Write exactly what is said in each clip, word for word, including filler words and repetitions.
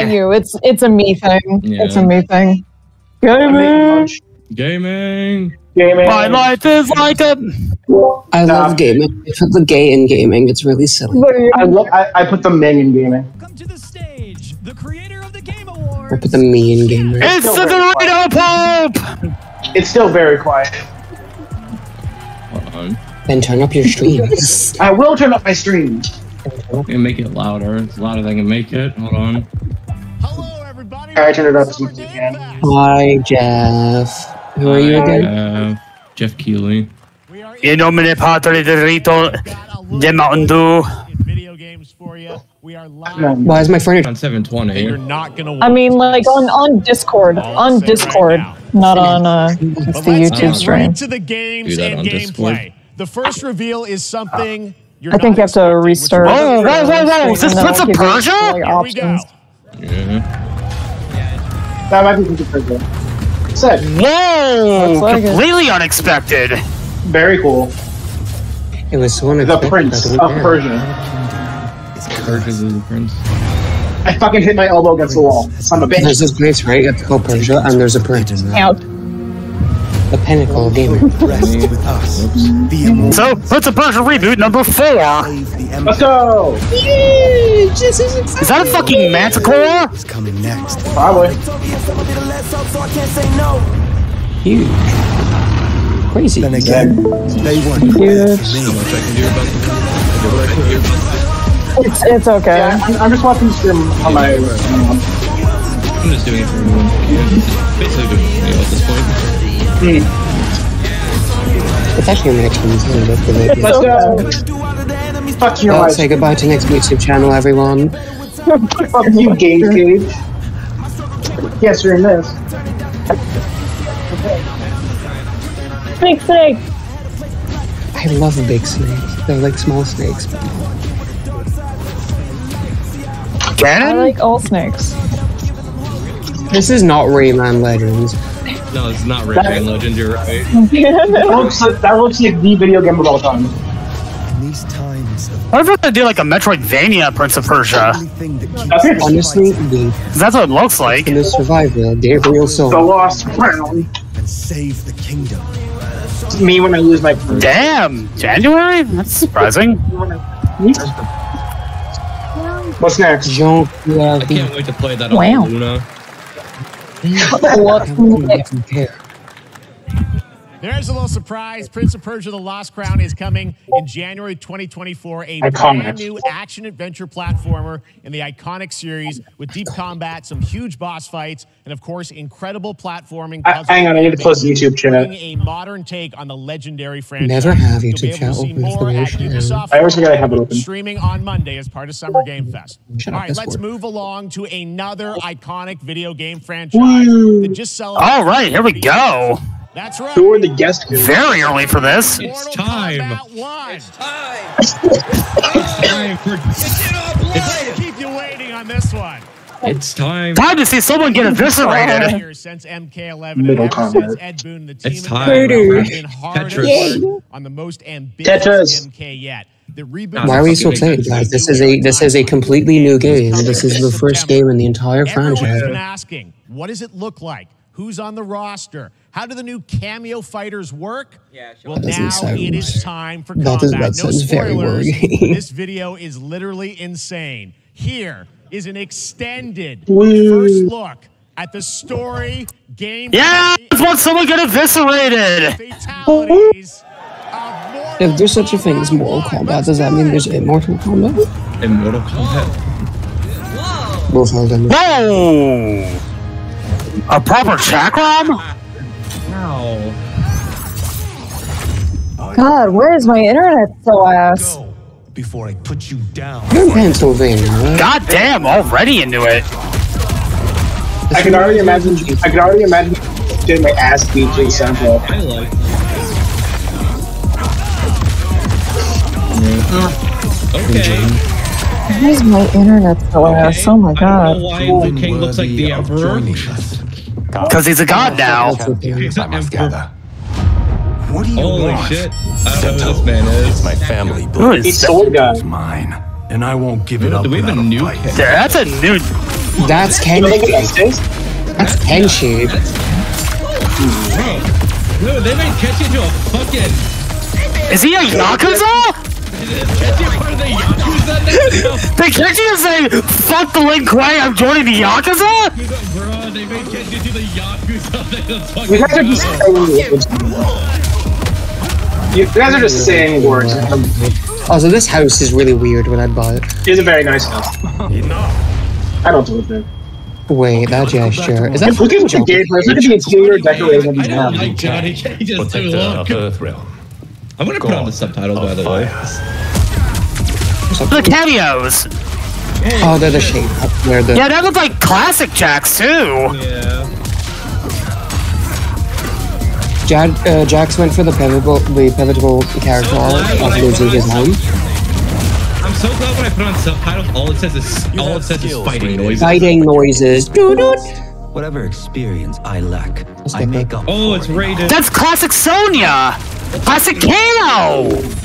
not you. It's it's a me thing. Yeah. It's a me thing. Gaming. Gaming. Gaming. My life is like a. I Nah. love gaming. I put the gay in gaming. It's really silly. I, lo- I, I put the Ming in gaming. Come to the stage, the creator of the Game Awards. I put the me in gaming. It's the Dorito Pope! It's still very quiet. Hold on. Then turn up your streams. I will turn up my stream. I can make it louder. It's louder than I can make it. Hold on. Hello, everybody. Alright, turn it up as much as you can. Hi, Jeff. Who are you again? Uh, Jeff Keighley. You know me, Padre Dorito, the Mountain Dew. Video games for you. We are live. Why is my furniture On seven twenty. You're not gonna. I mean, like on on Discord, on Discord, not on uh the YouTube stream. To the games Do that and on Discord. gameplay. The first reveal is something. You're I think you have to not restart. Whoa, whoa, whoa, whoa! Is this And then Prince of it'll give you, Persia? like, Here we go. options. Yeah. That might be Prince of Persia. Said. Whoa! Looks like it. Completely unexpected. Very cool. It was so The unexpected. Prince I of don't care. Persia. Persia's the prince. I fucking hit my elbow against the wall. Son of a There's bitch. this place, right? It's called Persia, and there's a prince. Out. The pinnacle of gaming. So, Prince of Persia reboot number four. Let's go! Is that a fucking manticore? Probably. Huge. Crazy. Then again, they want Huge. How much I can do about the It's it's okay. Yeah, I'm, I'm just watching the stream on my. I'm just doing it for everyone. It's basically doing it at this point. It's actually an excellent thing. Let's give it. Let's go! Fuck your Well, life. say goodbye to next YouTube channel, everyone. Fuck you, Game Cage. Yes, you're in this. Snake, snake. I love big snakes. They're like small snakes. I Cannon? like all snakes. This is not Rayman Legends. No, it's not Rayman Legend, you're right. That looks like, that looks like the video game of all time. in these times of What if we're gonna do like a Metroidvania Prince of Persia? thing that keeps That's it. Honestly, the 'Cause that's what it looks like. in the survivor, Gabriel The Soul. Lost Crown. and save the kingdom. It's me when I lose my. Damn! January? That's surprising. What's next? Jean I can't wait to play that on Wow. Luna. What's next? There's a little surprise. Prince of Persia: The Lost Crown is coming in January twenty twenty-four. A Iconic. brand new action-adventure platformer in the iconic series with deep combat, some huge boss fights, and of course, incredible platforming. Uh, hang on, I need to close the YouTube chat. Bringing a modern take on the legendary franchise. Never have You'll be YouTube able chat to see open more for at the Ubisoft I always forget I have it open. Streaming on Monday as part of Summer Game Fest. Shut All up, right, let's Discord. move along to another iconic video game franchise that just celebrated. All right, here we go. That's right. Who are the guests? here? Very early for this. It's Mortal time. Kombat one. Time for, Keep you waiting on this one. it's time. Time to see someone get eviscerated. Years since M K eleven, Middle and ever combat. since Ed Boon, the team It's and time. crew have been hard at Tetris. work on the most ambitious Tetris. M K yet. The reboot. Why are we so excited, guys? This is a this is a completely new game. This is the first game in the entire Everyone's franchise. been asking, what does it look like? Who's on the roster? How do the new cameo fighters work? Yeah, sure. Well, That doesn't now sound- it is time for that combat. does- that no sounds very spoilers. worrying. This video is literally insane. Here is an extended Woo. first look at the story, game, Yeah, let's watch someone get eviscerated. fatalities of Mortal If there's such a thing as Mortal Kombat, does that mean there's Immortal Kombat? Immortal Kombat. Both of them. Whoa! A proper chakram? Ow. God, where is my internet so ass? Before I put you down. You're in Pennsylvania, right? God damn, already into it. I can already imagine. I can already imagine getting my ass beat to the sample. I like. Okay. Where is my internet so ass? Oh my I don't god. know why Liu Kang looks like the Emperor. Because he's a god now. He's an Emperor. What do you Holy want? shit. I don't know who this man is. My family Who blood is He's that? sword guy. is mine, and I won't give it up Do we have a without new fight. That's a new. That's You don't think Kenshi. that's this? That's Kenshi. No, they made Kenshi into a fucking. Is he a Yakuza? Is Kenshi part of the Yakuza now? Did Kenshi just say, fuck the Lin Kuei, I'm joining the Yakuza? Bro, they made Kenshi into the Yakuza. You guys are just saying words. You guys are just saying words. Also, this house is really weird when I bought it. It's a very nice house. I don't do it there. Wait, that gesture. Is that Look at the game. Look at the interior decorating of I these don't maps. like Johnny Cage just too long. I'm gonna put on the subtitles, by the way. The cameos. Oh, they're the shape. They're the. Yeah, that looks like classic Jax too. Yeah. Jad, uh, Jax went for the pivotal, the pivotal character of losing his mind. I'm so glad when I put on subtitles, all it says is all it says is fighting noises. Fighting noises. Doo-doo. Whatever experience I lack, I make up. Oh, it's rated. That's classic Sonya. Classic Kano.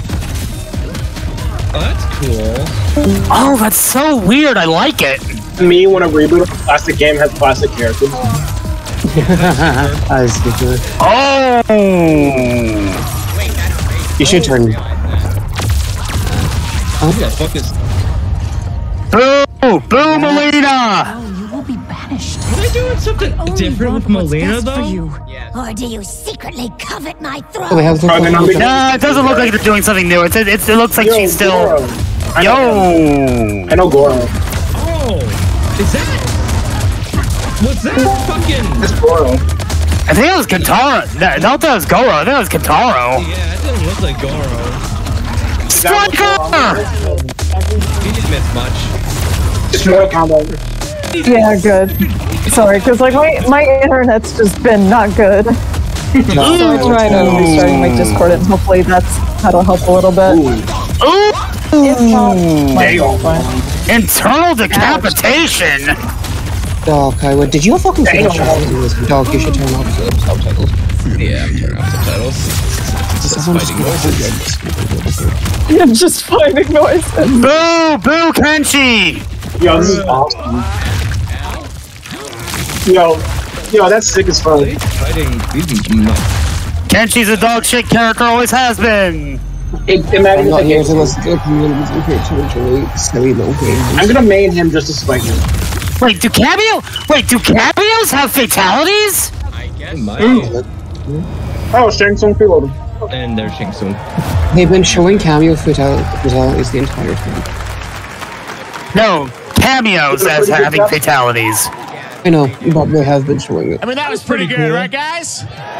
Oh, that's cool. Oh, that's so weird. I like it. Me, when a reboot of a classic game has classic characters. I was thinking- Oh. You should turn. Who the fuck is? Boo! Boo, Melina! You will be banished. Are they doing something different with Melina though? Or do you secretly covet my throne? Oh, we have the. Oh, then I'm gonna- Nah, it doesn't look like they're doing something new. It's, it's, it looks like Yo, she's still. Goro. I know, Yo! I know Goro. Oh, is that? What's that fucking? That's Goro. I think that was Kentaro. No, I thought that was Goro. I think that was Kentaro. Yeah, that doesn't look like Goro. Striker! He didn't miss much. It's Mortal Kombat. Yeah, good. Sorry, because like my, my internet's just been not good. So I tried uh, restarting my Discord and hopefully that's that'll help a little bit. Ooh! If not, my fine. Internal decapitation! Dog, Kaiwa, did you fucking finish it? Dog, you should turn off the subtitles. Yeah, I'm turning off subtitles. It's just fighting noises. You're just finding noises. Boo! Boo, Kenshi! Yo, this is awesome. Yo, yo, that's sick as fuck. Fighting these nuts. Kenshi's a dog shit character, always has been. It, I'm imagine not if here it- to listen to the communities and here to enjoy silly little games. I'm gonna main him just to spike him. Wait, do cameo? Wait, do cameos have fatalities? It might. Oh, Shang Tsung preloaded. And there's Shang Tsung. They've been showing cameo fatalities the entire time. No, cameos as having fatalities. I know, but they have been showing it. I mean, that was pretty good, right, guys?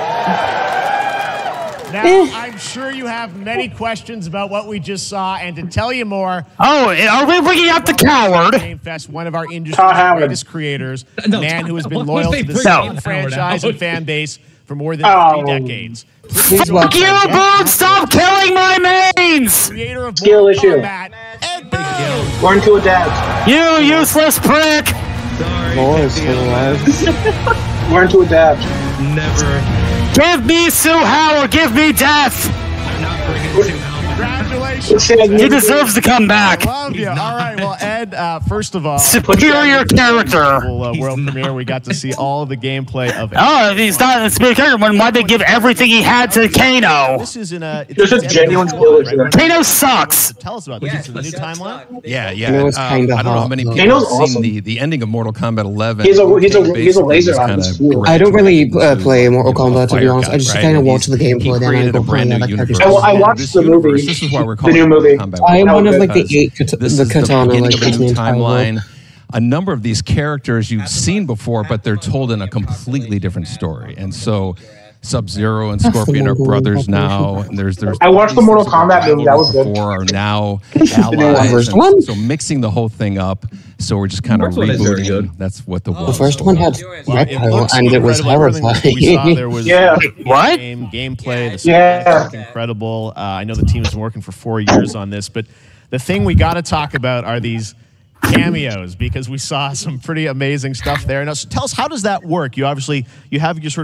Now, Eh. I'm sure you have many questions about what we just saw, and to tell you more, Oh, are we bringing out the coward? GameFest, one of our industry's Todd Howard. greatest creators, a No, man who has been Todd- loyal to why the would they same bring Todd franchise Howard and fan base for more than Oh. three decades. Fuck Fuck you, Boom! Stop killing my mains! Creator of Skill Mortal issue. Kombat, Ed Boon. Learn to adapt. You useless prick! Sorry. More is still alive. Learn to adapt. Never. Give me Sue Howard, give me death! I'm not bringing Sue Howard. Congratulations. He deserves to come back. Love you. All right. Well, Ed, uh, first of all, Superior character. Well, uh, world premiere, we got to see all of the gameplay of it. Oh, if he's not a superior character, then why'd they give everything he had to Kano? This is in a. It's There's a it's genuine episode spoiler one, here. right? Kano sucks. Tell us about this. This is the new timeline. Yeah, You yeah. know, it's Um, kinda I don't know how hot, many though. people Kano's have seen awesome. the, the ending of Mortal Kombat eleven. He's a- he's a- Basically he's a laser just on kinda his sword. I don't really graduated uh, to, play Mortal you know, Kombat, to be fire honest. I guy, just right? kind of And watch the he's- gameplay, he then I created go a brand play new other universe. characters. I- I watched This the movie. universe, This is why we're The calling new it movie. Mortal Kombat. I'm That one was of good. like the Because eight kat- this the is katana beginning like of a in the new entire world. timeline. A number of these characters you've seen before, but they're told in a completely different story. And so Sub-Zero and Scorpion are brothers now. And there's there's I watched the Mortal Kombat rivalries movie, that was good. before are now one allies. first And one. so mixing the whole thing up. So we're just kind of First one is very rebooting. good. That's what the The first one had Well, red it pile, looks and it was incredible. Everything we saw, there horrifying. was Yeah. What? Game, gameplay, the Yeah. cinematic looked incredible. Uh, I know the team has been working for four years on this, but the thing we got to talk about are these cameos, because we saw some pretty amazing stuff there. Now, so tell us, how does that work? You obviously you have your sort of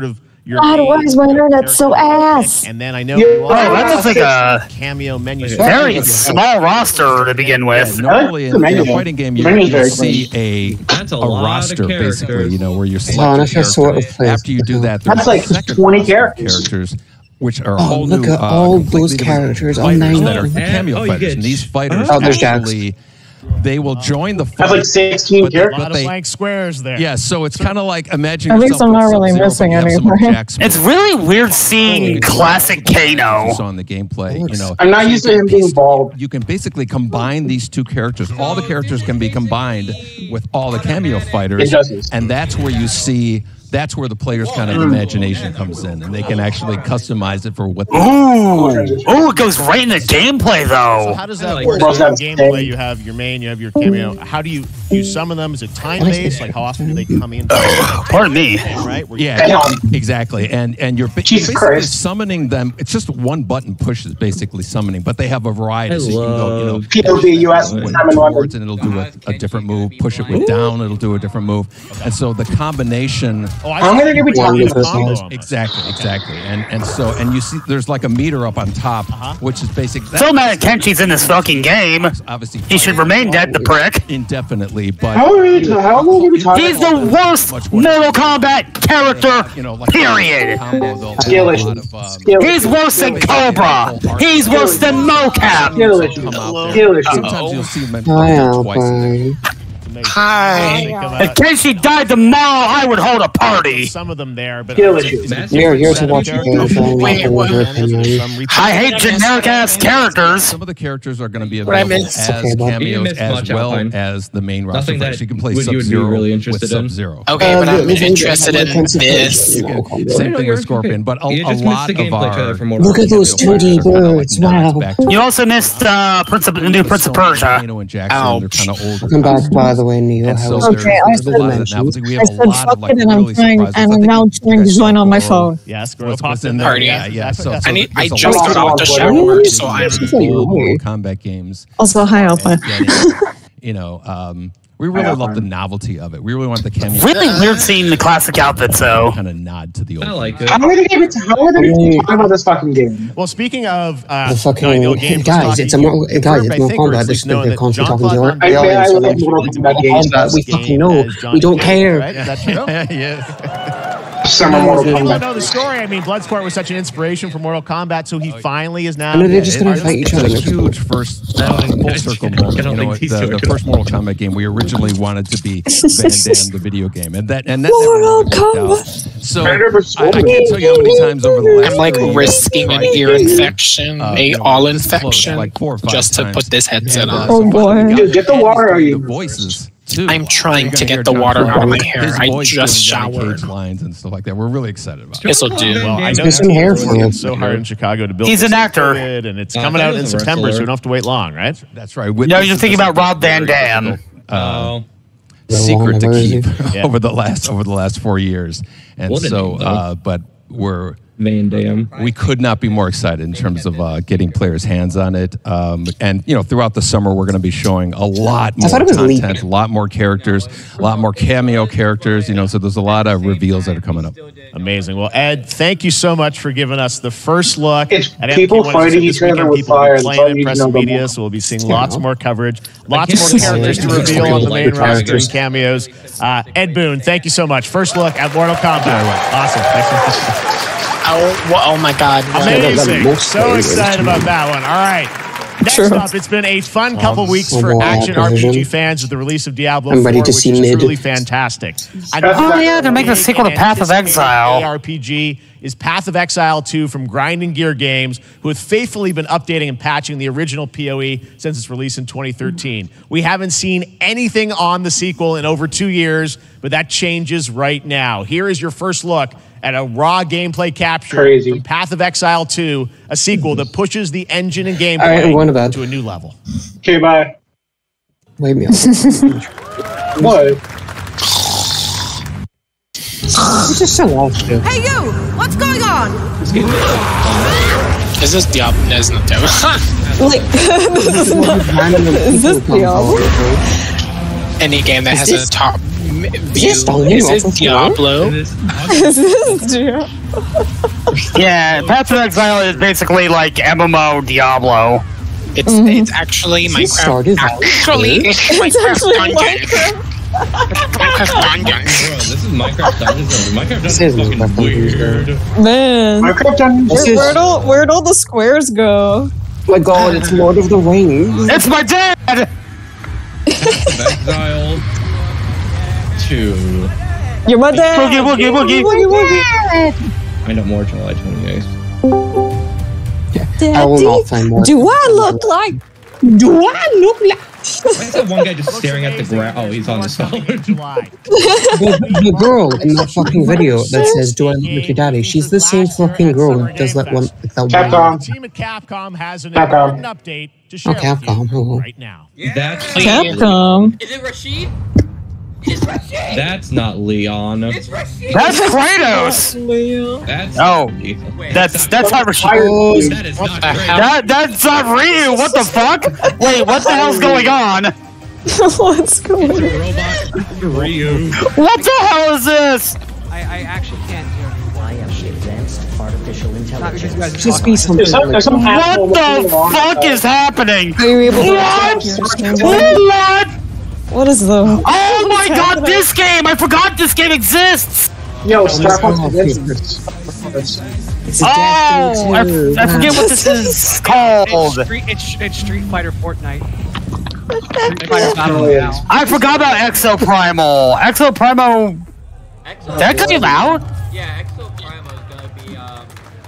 your God, main why is my internet so ass? And then I know Yeah. you Oh, that looks like a cameo menu. very small roster to begin with. Normally in, in a fighting game, you, Menu's you very see a, That's a a lot roster, of characters. basically, you know, where you're Oh, and selecting I saw characters. it plays. After you do that, there's That's like a second twenty roster of characters. characters, which are a Oh, whole look new, at uh, all completely those different characters. Oh, fighters nice. that are Oh, cameo oh, you fighters. get- And these fighters Oh, there's Jax. actually, they will join the fight. That's like sixteen but they- A characters. lot but of they- blank squares there. Yeah, so it's kind of like imagine At least yourself I'm not with really Sub-Zero, missing but you have some of anything. Jack's It's moves. really weird seeing classic Kano. You saw in the gameplay, you know. I'm not used to him being bald. You can basically combine these two characters. All the characters can be combined with all the cameo fighters, Injustice. and that's where you see. That's where the player's kind of imagination comes in, and they can actually customize it for what they Ooh, ooh, it goes right in the gameplay So though. how does that like work? Both So in have gameplay, same. you have your main, you have your cameo. How do you do you summon them? Is it time based? Like how often do they come in? Pardon me. Right? Where you- Yeah, Damn. exactly. And and you're, ba- Jesus you're basically Christ. summoning them. It's just one button push is basically summoning, but they have a variety. I so you can go, you know, love P O V U S with time and towards London. and it'll do a, a different move. Push it with down, it'll do a different move. And so the combination. Oh, I I'm see. gonna give it One to with you. this Combo one. almost. Exactly, exactly. And and so and you see there's like a meter up on top, Uh-huh. which is basic. So mad Kenshi's in this fucking game. Obviously, He should remain dead, the prick. indefinitely, but How are we? How long are we talking He's about? the worst Mortal Kombat character, you know, like period. combo, they'll do Skill a issues. lot of, um, Skill He's worse than Cobra. He's worse than Mocap. Skill issues. come out there. Skill issues. Sometimes you'll see them Hi, twice. in Alpine. Hi. They come If out- Kenshi died tomorrow, I would hold a party. Some of them there, but Skill is issues. it We're here to different watch set the of game. characters? So I'm not Wait, going what? to opinion. Some repeat- I hate generic ass characters. Some of the characters are going to be What I available missed. as Okay, Bob. You cameos missed as much, well Alpine. as the main roster. Nothing players. that You can play would- you would be Sub-Zero really with interested in. Sub-Zero. Okay, but Uh, I'm the- the- interested in the- this. You can- Same thing with Scorpion, but a, You a just missed lot the of gameplay our trailer for Mortal Look at those cameo two D players are kinda birds, like wow. back to- You also missed uh, Prince of, the new Prince of Persia. Kano and Jackson, they're Ouch. kind of older. Welcome back, by the way, Neil. And How so was there's, Okay, I there's a said- lot of novelty. We I have a said lot fuck of like it and I'm really trying, surprises. and I I'm think now you trying to guys join on my saw phone. Yes, girl what's- popped what's in in there. there. Party. Yeah, yeah. So, I so need- I there's a just lot got of off the really shower, good so I'm- old Mortal Kombat games. Also, hi, Alpine. Getting, you know, um, we really love the novelty of it. We really want the cameo. Really weird seeing the classic outfits though. Kind of nod to the old. I like it. How are we gonna give it to? How are we gonna talk about this fucking game? Well, speaking of uh, The fucking- I know games, guys, talking- it's a Mortal- you've guys, heard, it's I Mortal think, or Kombat, at this least is know the that constant John talking to Claude you. I, Van I, I Damme love is Mortal really Kombat games. this We game fucking know. as Johnny We don't Cage, care. Right? Is that true? yeah. Summer Mortal People don't Kombat. know the story. I mean, Bloodsport was such an inspiration for Mortal Kombat, so he finally is now. I know they're just It- gonna it's- fight each it's other. a huge first uh, full circle moment. I don't You know, think these the, two are the gonna first Mortal Kombat game we originally wanted to be Van Damme, the video game, and that and that Mortal never really worked out. Kombat. So Predator versus I, I can't tell you how many times over the last I'm like thirty years risking an I've ear tried to, infection, uh, a you know, all close, infection, like four or five just to times. put this headset And, uh, on. Oh, so boy. finally we got Dude, get the Eddie's water doing out of the you. voices. Too. I'm trying You're to gonna get hear the John water Claude out of my Van hair. Damme's I voice just doing Johnny showered. Cage lines and stuff like that. We're really excited about it. This'll do. Well, I know Get some that hair it's for you. so hard in Chicago to build. He's this an actor. COVID, and it's Uh, coming that out in was a September, wrestler. so we don't have to wait long, right? That's right. With- No, this you're is thinking just about Rob Van very Dam. difficult, uh, Oh, secret to keep Yeah. over the last over the last four years, and What a so, name, though. uh, but we're Van Damme. we could not be more excited in terms of uh, getting players' hands on it. Um, and you know, throughout the summer, we're going to be showing a lot more thought it was content, leaked. a lot more characters, a lot more cameo characters. You know, so there's a lot of reveals that are coming up. Amazing. Well, Ed, thank you so much for giving us the first look It's at people M P one. fighting This each other weekend, with people will fire. be That's all playing you in need press to know about media, Mortal so we'll be seeing Yeah. lots more coverage, lots can't more believe characters to it. reveal on the Like main roster and characters. cameos. Uh, Ed Boon, thank you so much. First look at Mortal Kombat. Awesome. Thanks. Oh, well, oh my God. Amazing. most So players, excited too. about that one. All right. Next True. up, it's been a fun couple weeks Oh, for boy, action R P G Activision. fans with the release of Diablo I'm ready four, to which see is mid. truly fantastic. Oh, yeah, they're making a sequel to Path of Exile. A R P G is Path of Exile two from Grind and Gear Games, who have faithfully been updating and patching the original P O E since its release in twenty thirteen. We haven't seen anything on the sequel in over two years, but that changes right now. Here is your first look at a raw gameplay capture Crazy. from Path of Exile two, a sequel that pushes the engine and All right, I'm gameplay going to bed. to a new level. Okay, bye. Wake me up. What? You just so lost, dude. Hey you! What's going on? Is this Diablo? No, it's not Diablo. Like, Is this Diablo? any game that Is has this- a top m- view. this the new Is this Awful Diablo? Is this Geo? Yeah, Path of Exile is basically like M M O Diablo. It's Mhm. it's actually Is this Minecraft. Stardew Valley? Actually, it's It's Minecraft actually Dungeons. Minecraft. Minecraft Dungeons. Bro, this is Minecraft Dungeons. Minecraft This Dungeons is is fucking Minecraft Dungeons, weird. Man. Minecraft Dungeons. This Where, is- where'd, all, where'd all the squares go? Oh my god, it's Lord of the Rings. It's my dad! Exile two. You're my dad. Boogie, boogie, boogie. Boogie, boogie. Find out more July twenty-eighth. I will not find more. Do I look like? Do I look like? Why is that one guy just staring at the ground? Oh, he's on his phone. July. The, the girl in that fucking video that says, "Do I look like your daddy?" She's the same fucking girl who does that one. That one. Capcom. The team at Capcom has an Capcom. important update to share Oh, Capcom, with you hello. right now. That's Capcom. Is it Rashid? It's Rashid! that's not Leon. It's Rashid! That's Kratos! That's Oh, Wait, that's that's not Rashid. Oh, that is not great. That that's not Ryu. What the fuck? Wait, what the hell's going on? What's going on? Robot Ryu. What the hell is this? I, I actually can't hear you. I am the advanced artificial Not because you intelligence. guys are just talking. be something There's some, like there's some What asshole the looking along, fuck uh, is happening? Are you able to What? What? What? What is the? Oh my god, this game! I forgot this game exists! Yo, Starcraft Oh, Legends. It's a Oh, I, Destiny two. I forget what this is called. It's Street, it's, it's Street Fighter Fortnite. Street Fighter Battle Royale. I forgot about Exo Primal. Exo Primal. Exo That came out? Yeah, Exo Primo is gonna be um.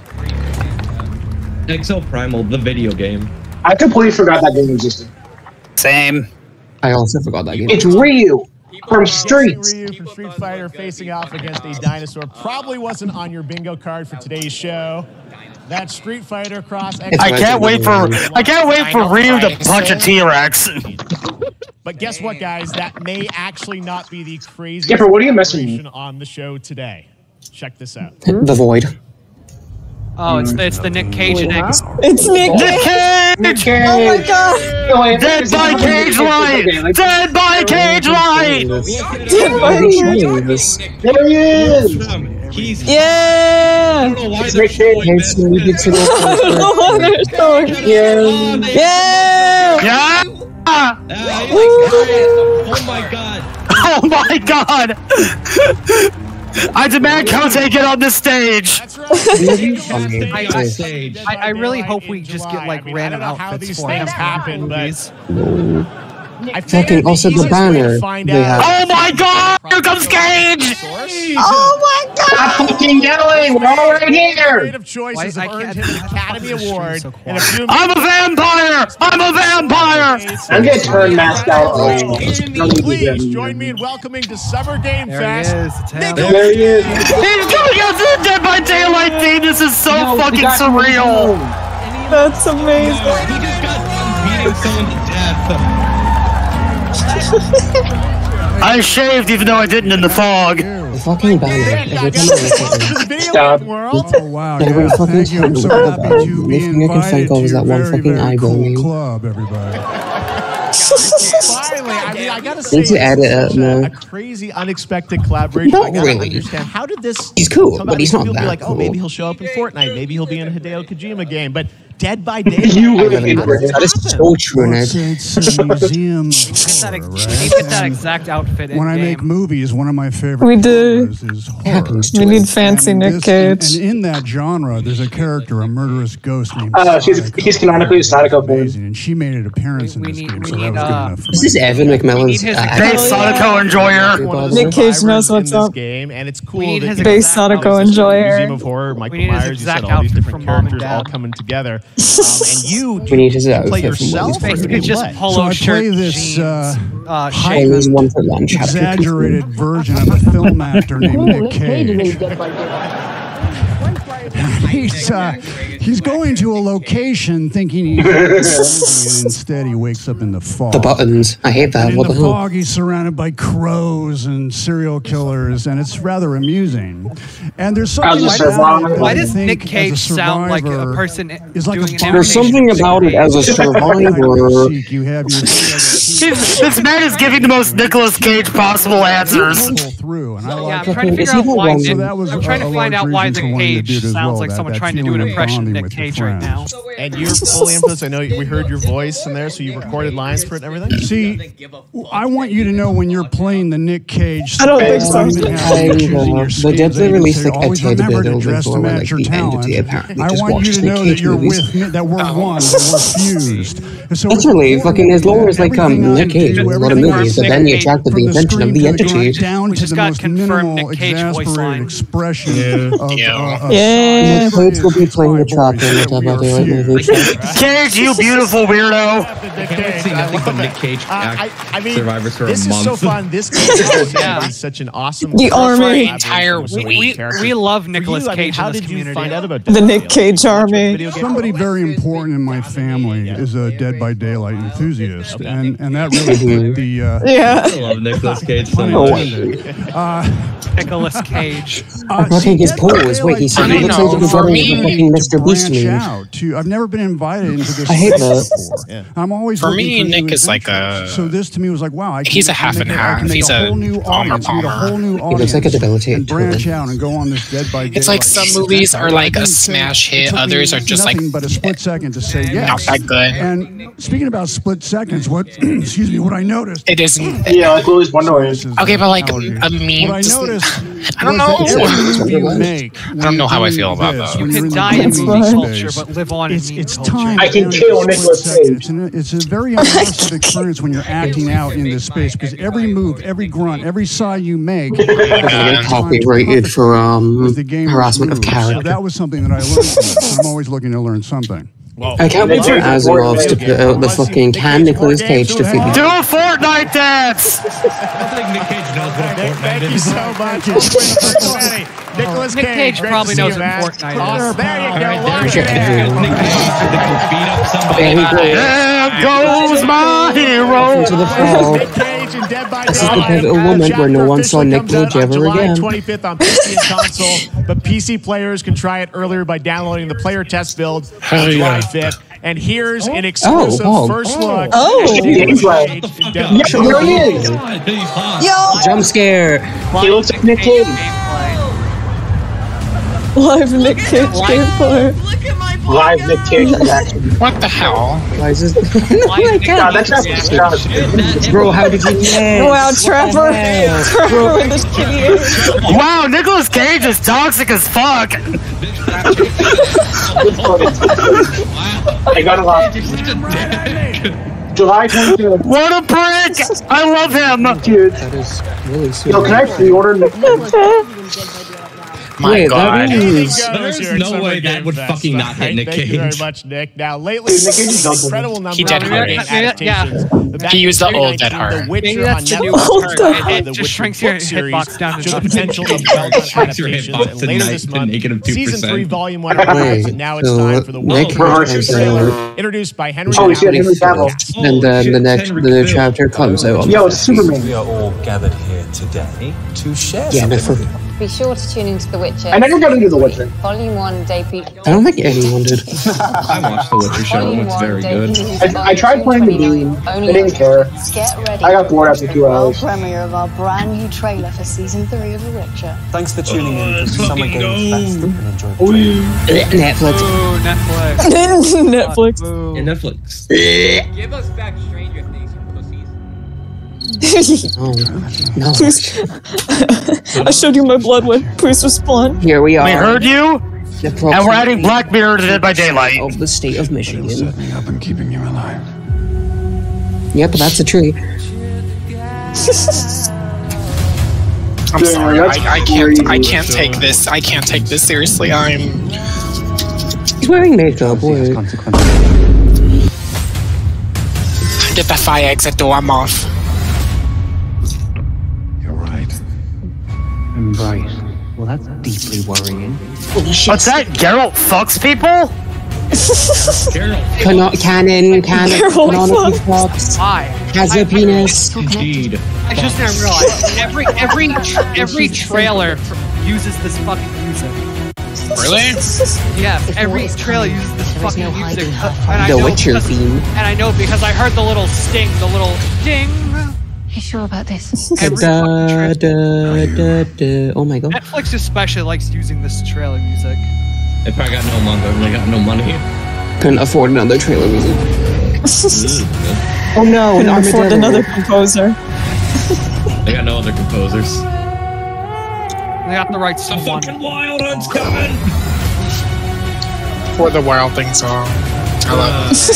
free. Excel Primal, the video game. I completely forgot that game existed. Same. I also forgot that game. It's Ryu from Guessing Streets. Ryu from Street Fighter facing off against a dinosaur probably wasn't on your bingo card for today's show. That's Street Fighter cross. It's I can't wait for I can't wait for Ryu to punch a T-Rex. But guess what, guys? That may actually not be the craziest Skipper, what are you messing collaboration on the show today. Check this out. The Void. Oh, it's the, it's the Nick Cage and X. It's Nick Nick Cage. Cage! Oh my god. Dead by cage light! Dead by cage light! Dead by cage. This. There he is! He's Yeah. I don't know why It's they're Nick Cage. showing Hey, so we get to I go don't know why they're showing. Yeah. Yeah. Yeah! Ah, he's like, oh my god. Oh my god! I demand Kote get on this stage! That's right. I, On stage. I, I really hope we just get like I mean, random I don't know how outfits these for things him. happen, but I Fucking figured also the easiest way to banner find they out- have. Oh my god! Here comes Cage! Oh my god. Stop fucking yelling! We're all right here! Creative choices Why- have I earned can't- him an Academy the stream's Award so and a quiet. few I'm a vampire! I'm a vampire! I'm gonna turn mask out. Please join me in welcoming to Summer Game There Fest. he is. It's him. Nick There he is! He's coming out to the Dead by Daylight theme! This is so Yo, we fucking got surreal! That's amazing. He just got done beating someone to death. I shaved even though I didn't in the fog. The fucking banner. Every time I look at it. Video Stop. game world. Oh wow! Every Yeah, fucking thank you. I'm so time. happy The to only be thing I can invited think to of is your that one very, fucking very eyeball cool name. club, everybody. Finally, I mean, I gotta say, Need to this add is it up such a, now. a crazy, unexpected collaboration. Not I gotta really. understand how did this? He's cool, come but out? he's People not be that like, oh, cool. maybe he'll show up in Fortnite. Maybe he'll be in a Hideo Kojima game. But Dead by Daylight. You I really mean, how does did. this That is happen? so true, Well, Nick. it's, it's a museum Get that, horror, ex- right? you get that And exact outfit in when I game. make movies, one of my favorite We do. genres is horror. Happens to We us. need fancy And Nick this- Cage. And in that genre, there's a character, a murderous ghost named Uh, she's- Sadako. he's canonically a Sadako fan. Amazing, and she made an appearance We- we in this need- game, we so need, that was good uh, enough for This me. is Evan We McMillan's need his act. Hey, Sadako enjoyer. One of the Nick Cage knows survivors what's in this up. game, and it's cool We need that his you Base exact Sadako outfit. enjoyer. Museum of Horror, Michael need his Myers, you said exact all these outfit different from Mom and characters all Dad. coming together. Um, and you, We need his play outfit from yourself. Mother's or Basically, do you just play? polo So I shirt, play this, jeans, uh, uh, I shape. was one for lunch. Have to Exaggerated version of a film actor named Nick Cage. he's uh, he's going to a location thinking he's and instead he wakes up in the fog. The buttons. I hate that. And in What the the hell? fog, he's surrounded by crows and serial killers, and it's rather amusing. And there's something As a about survivor- it that Why I does think Nick as Cage sound like a survivor person is like doing a an bomb. There's something about it as a survivor. You have your He's- this man is giving the most Nicolas Cage possible answers. through, and I Yeah, like I'm trying to Is figure he out the why. one- Nick, So that was I'm trying a- to a find large out why reason the for wanting to Cage do it as sounds well, like that- someone that trying to do feeling an of impression of bonding Nick with your Cage right now. friends. And you're fully influenced. I know we heard your voice in there, so you recorded lines for it and everything. See, I want you to know when you're playing the Nick Cage. I don't think so. you even have I, pictures in uh, your they skins, did they release, say, like, always a tad remember bit to of dress to before, match like, your the talent. entity apparently I just want you watched to Nick know Cage that you're movies. with that we're one, that we're fused. And so it's Literally, important fucking as long that as like um everything I Nick Cage do, in a lot of everything movies, I but then he Nick Cage attracted from the attention screen of the to grunt, entity. down We to just the got most confirmed minimal, Nick Cage voice exasperated line. expression Yeah. of Yeah. uh, Yeah. Nick Cage will be playing the trap in the Dead by Daylight movie. Cage, you beautiful weirdo. I haven't seen nothing but Nick Cage Uh, I, act I mean, Survivors for a this is month. so fun. This game Yeah. is such an awesome. The army. Entire collaboration with We, we, characters. we love For Nicolas you, I mean, Cage how in this did you community. find out about The Dead by Nick Daylight? Cage Did you watch a army. video game? Somebody very important in my family is a Dead by Daylight enthusiast, and and that really put the uh, Yeah. I love Nicolas Cage so pun much. intended. Uh, Nicolas Cage. uh, I see, think his Dead by pose. Wait, he Daylight said I he looks like know, he's for running me- a fucking Mister Beast branch meme. out to. I've never been invited into this. I hate space that. before. I'm always For looking me, for new Nick is like adventures. a- So this to me was like, wow, I can, he's a I can half make and a- I half. can make He's a a whole new bomber audience, meet a bomber. whole new He looks audience, like a debilitated and branch twin. out and go on this Dead by Daylight. It's like some movies are like a I didn't say- smash it hit, took me others are just like nothing but a split second to say yes. not that good. And speaking about split seconds, what excuse me, what I noticed. It isn't. Yeah, like Willie's Wonderland. Okay, but like a allergy. meme. What I just- noticed. I don't was that know. every move you make I don't know how I feel about that. You when can you're in die the in gaming movie fine. culture, space, but live on in it's, meme it's culture. time. I can down to kill a split Nicolas second. Cage. It's, an, it's a very immersive experience when you're acting out in this space because every move, every grunt, every sigh you make. They're gonna get copyrighted for um as the game harassment of moves. So character. that was something that I learned from this. I'm always looking to learn something. I can't wait for Asimov to put out the fucking Can Nicolas Cage defeat Do a Fortnite dance. I don't think Nick Cage knows what a Thank, Fortnite thank you is. so much. Nicholas Nick Cage, Cage great probably to see knows you, what man. Fortnite is. Awesome. There you All go. right, Lock there's it your in. Nick Cage beat up somebody. There we go. There goes my hero. Into the fall. Nick Cage and Dead by This is the Daylight. pivotal moment where no one saw Officially Nick comes out Cage on ever July again. twenty-fifth on P C and console, but P C players can try it earlier by downloading the player test build on July fifth. And here's an exclusive Oh, first oh. look. Oh. at Nicolas Yeah, Cage in Yeah, Dead by there Daylight. he is. God, he's hot. Yo, Jump scare. He looks like Nick Cage. live Nick Cage gameplay. Live Nick Cage reaction. What the hell? Why is this? No, I God, can't. that's not Bro, how did you miss? Wow, Trevor. Trevor with this kitty. Wow, Nicolas Cage is toxic as fuck. I got a lot. July twenty-fifth. What a prick! I love him. Dude, That is really sweet. yo, can I pre-order Nick My Wait, God. that is... There's Here at no Summer way that Game would Fest. fucking not hit All right, Nick Thank you very Cage. much, Nick. Now, lately, Dude, Nick Cage is an awesome. incredible number He did of hurt. game Yeah, yeah. adaptations. Back He in used the old twenty Dead nineteen, Heart. The Witcher Maybe on that's the new Netflix, Old Dead uh, Heart. the It just Witcher shrinks book your series, hitbox down to showed the nothing. potential of well-done Shrinks your adaptations. hitbox And to later nine- this to month, negative two season percent. three, volume one arrives, and now it's so time for the Nick World Cage Witcher is, trailer, uh, introduced by Henry Holy shit, Cavill. Henry Cavill. And then shit, the next, Henry the new Cavill. chapter comes out on Yo, it's Superman. We are all gathered here today to share Yeah, no, something. for, Be sure to tune into The Witcher. I never got into The Witcher. Volume one debut. I don't think anyone did. I watched The Witcher show. Volume It's one very good. debuts I, I tried playing the game. I didn't care. Get ready. I got bored after two World hours. premiere of our brand new trailer for season three of The Witcher. Thanks for tuning in to the Summer Game Fest and enjoy the Netflix. Ooh, Netflix. Netflix. Ooh. In Netflix. Give us back Stranger Things, you pussies. Oh, no. I showed you my blood when Priest was spawned. Here we are. We heard you, The and we're adding Black Mirror to Dead by Daylight. of the state of Michigan. Setting up and keeping you alive. Yep, that's a tree. I'm sorry. I, I can't. I can't take this. I can't take this seriously. I'm. He's wearing makeup. Wait. Get the fire exit door. I'm off. I'm right. Well, that's deeply worrying. What's that? Geralt fucks people? Cano- canon, canon, Geralt canonical fucks. fox Why? has I- a penis. Indeed. I just didn't realize every every every trailer for, uses this fucking music. Really? Yeah, every trailer uses this fucking music. And I The know Witcher because- theme. And I know because I heard the little sting, the little ding. You sure about this? Every Da, fucking trailer. da, da, da. Oh my god. Netflix especially likes using this trailer music. They probably got no money. They got no money. Couldn't afford another trailer music. Oh no, an Couldn't afford armadillo. another composer. They got no other composers. They got the right The someone. fucking Wild Hunt's coming! For the Wild Thing song. I love it.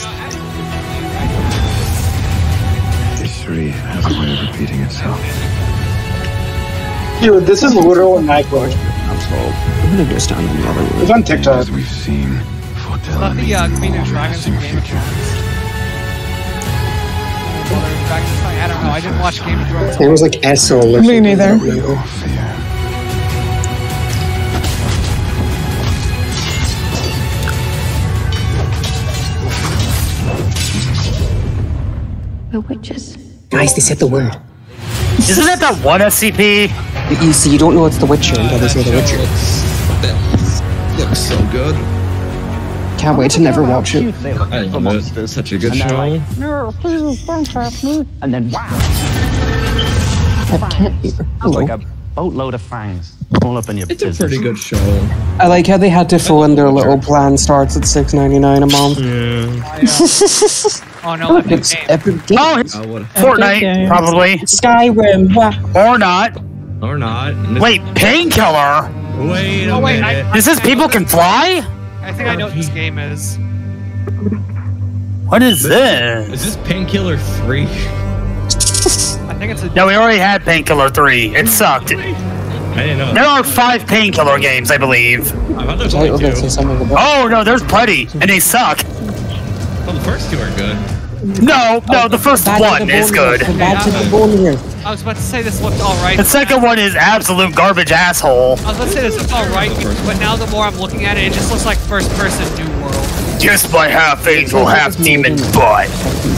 History has a way of repeating itself. Dude, this is literal nightmare. I'm gonna go stand in the other room. It's on TikTok. As we've seen, foretell Not an the uh, evil Queen of Dragons from passing Game of future. Thrones. Mother of Dragons, I don't know. I didn't watch Game of Thrones. There was like S O. or Me something. neither. Or fear. We're witches. Guys, they said the word. Isn't that that one S C P? You see, you don't know it's The Witcher until they say The Witcher. That looks so good. Can't wait to never watch it. I love it. It's such a good show. No, please don't trap me. And then wow. I can't hear. Hello. Like a boatload of fangs all up in your It's a business. pretty good show. I like how they had to throw in their little plan starts at six ninety-nine a month. Oh no, Epic It's Game. Epic Game. Oh, it's I would. Fortnite, Games. probably. Skyrim. Wow. Or not. Or not. Wait, Painkiller? Wait a Oh wait, minute. I, Is this People Can Fly? I think I know what this game is. What is this? Is this Painkiller three? I think it's a. No, we already had Painkiller three. It sucked. I didn't know. There are five Painkiller games, I believe. I thought there was Title only that two. says something about. Oh, no, there's plenty, and they suck. Well, the first two are good. No, no, the first Bad to one the is bone good. here. Bad to the bone here. I was about to say this looked alright. The second one is absolute garbage asshole. I was about to say this looked alright, but now the more I'm looking at it, it just looks like first person New World. Just my half angel, half demon butt.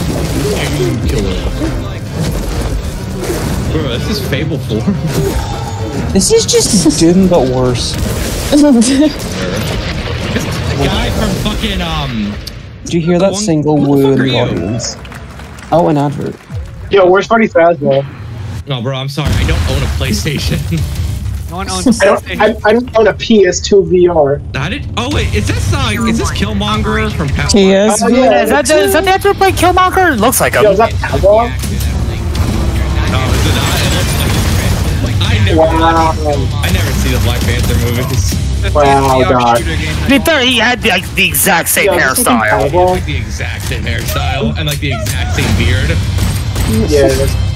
Bro, this is Fable four. This is just Doom but worse. The guy from fucking, um... Did you hear that One- single who the woo fuck in are the you? audience? Oh, an advert. Yo, where's Freddy Fazbear? No, bro, I'm sorry. I don't own a PlayStation. No one owns I don't, I, I don't own a P S two V R. I did. Oh wait, is this uh, is this Killmonger from Power? He is. Oh, yeah. Is that, the, is that the actor who played Killmonger? It looks like him. Yo, is that Pavlov? No, is it not? It looks like. I never. Wow. I never see the Black Panther movies. Wow, God. To be fair, he had like the exact same Yo, is this fucking hairstyle. He has, like the exact same hairstyle and like the exact same beard. Yeah. that's-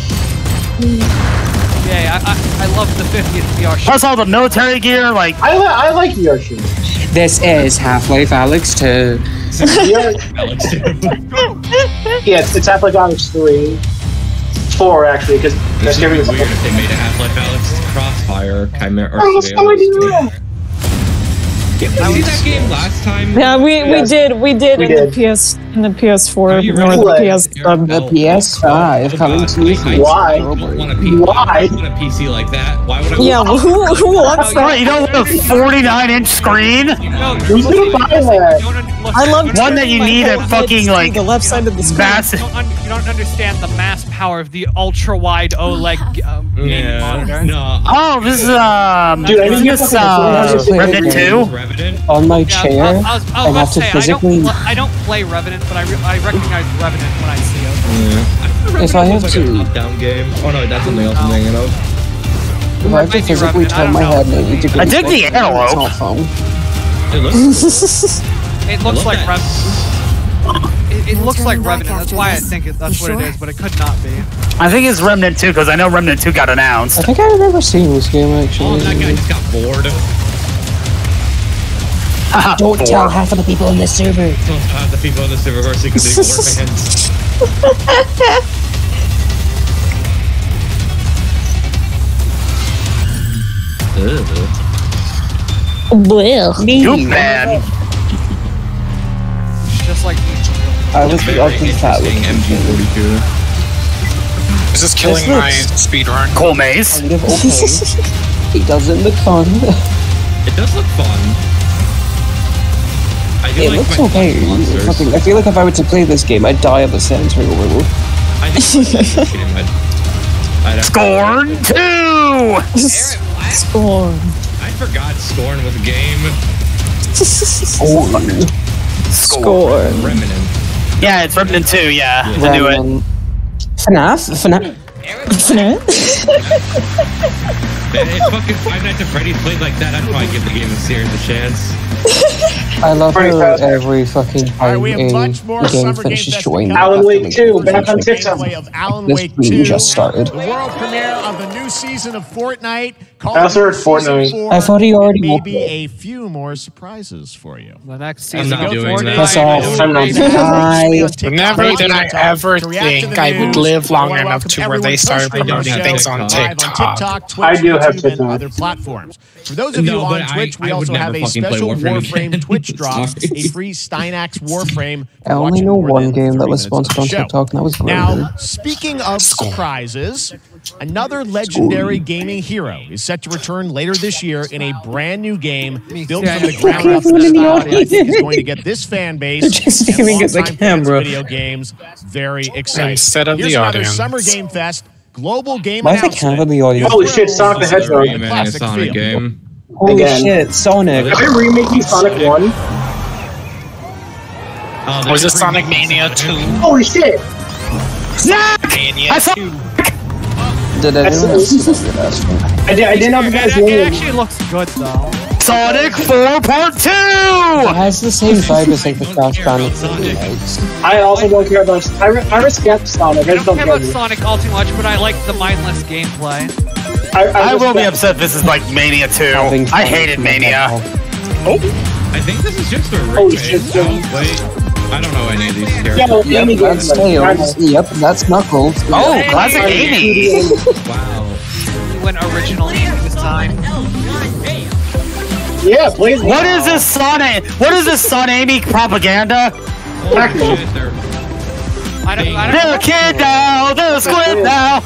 Yeah, I, I, I love the fiftieth V R show. Plus all the military gear, like I, li- I like Yoshi. This is Half-Life Alex two. Yeah, Alex too. yeah it's, it's Half-Life Alex three. Four, actually, because This that's would be everything. weird if they made a Half-Life Alex Crossfire Chimera. Or Oh, so I didn't know. Did we see that game last time? Yeah, we, we Yes. did we did We in did. the P S in the P S four Are you or ready? the Like, P S um, The P S five coming to you. I, I Why? don't want a P- Why? I don't want a P C like that. Why would I? Yeah, who, who wants All that? right, you know what? A forty-nine inch screen, No, Who's gonna buy that? I love one that you need a fucking like the left side of the screen. massive. You don't, un- you don't understand the mass power of the ultra wide OLED um, gaming Yeah. monitor. No. Oh, this is um, Dude, I is think this you're uh, fucking- Remnant two? Revenant. On my Yeah, chair, I, I was, I was I about have to to say, physically. I don't, pl- I don't play Revenant, but I, re- I recognize Revenant when I see it. If I have It's like to- a top-down game. Oh no, that's something else I'm thinking of. If I have to Maybe physically Revenant, I turn don't my know. head, I need to go. I dig the It's antelope. not fun. It looks. It I looks love like that. Revenant. It, it looks like turn back Revenant. That's after why I this. think it, that's You what it sure? is, but it could not be. I think it's Remnant two because I know Remnant two got I announced. think I remember seeing this game Oh, actually. that guy just got bored. Don't Four. tell half of the people in this server. Uh, the people in the server are secretly war fans. Well, You man. Just like I was the ugly fat looking M G forty-two. This is killing my speed run. Cool maze. kind of okay. It doesn't look fun. It does look fun. I do It like looks my okay. monsters. Fucking- I feel like if I were to play this game, I'd die of a sensory overload. I think this game, I'd, I'd have Scorn two. Scorn. I forgot Scorn was a game. Scorn. Scorn. Remnant. Yeah, it's Remnant two. Yeah, I knew it. FNAF? FNAF? Man, if fucking Five Nights at Freddy's played like that, I'd probably give the game a series a chance. I love how every fucking time we have a much more game Summer Game finishes Fest showing coming Alan up. Wake two, back on TikTok. Gameplay of Alan This Wake really two, just started. the world premiere of the new season of Fortnite. Call I also heard of Duty Season Fortnite. four, I thought he already and walked maybe away. a few more surprises for you. the next I'm season not of doing Fortnite. that. That's all. I'm not doing Hi. Never did I ever think I would live long enough to where they started promoting things on TikTok. I do have YouTube and TikTok. other platforms. For those of you No, on but I- Twitch, we I would also never have a fucking play special Warframe Warframe again. Twitch drop, Sorry. a free Steinax Warframe. I only watching know more one than game that thirty was minutes of sponsored the on show. TikTok, and that was great. Now, speaking of surprises, another legendary gaming hero is set to return later this year in a brand new game built from the ground up. Fucking That funny. I think is going to get this fan base They're just and aiming at the longtime fans of camera. video games very excited. Instead of Here's the another audience. Summer Game Fest global game Why is the announcement. camera in the audience? Holy shit, Sonic the Hedgehog. Rayman, a Classic Sonic feel. game. Holy Again. shit, Sonic. Are they remaking Sonic one? Oh, Or is it Sonic Mania two? Holy shit! Mania I saw- two. Did That's anyone else so- see that last one? I, did, I didn't know the It, guy's it name. actually looks good though. Sonic four Part two! It has the same vibe as like the Crash Bandicoot remakes. I also don't care about. I, re- I respect Sonic. I I just don't don't care care. about Sonic all too much, but I like the mindless gameplay. I, I, I will be respect- upset if this is like Mania two. Having I hated Mania. I think this is just a Holy remake. shit, Oh, Jim. wait. I don't know any of these Yeah, characters. well, Yep, Amy that's Games, like, Tails. Yep, that's Knuckles. Oh, classic Amy. Wow. You went original this time. Yeah, please. What is this Son? What is this Son Amy propaganda? Holy shit, they're I don't. I They're a don't. kid now. They're a squid now.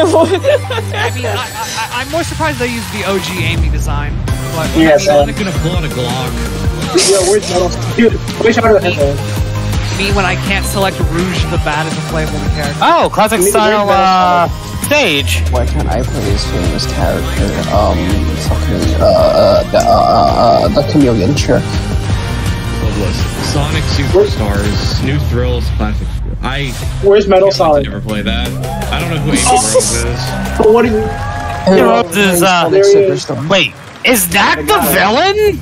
I mean, I, I, I'm more surprised they used the O G Amy design. But Yes, I'm uh, not gonna pull out a Glock. yo, where's Metal? Dude, which out of the headphone? me when I can't select Rouge the Bat as a playable character. Oh, classic style uh, stage. Why can't I play this famous character? Um, fucking, uh, uh, the, uh, uh, the Chameleon, sure. Sonic Superstars, New Thrills, Classic. I. Where's Metal can't Solid? Never play that. I don't know who Amy Rose is. But what do you? Amy Rose is, uh, wait, is that the villain?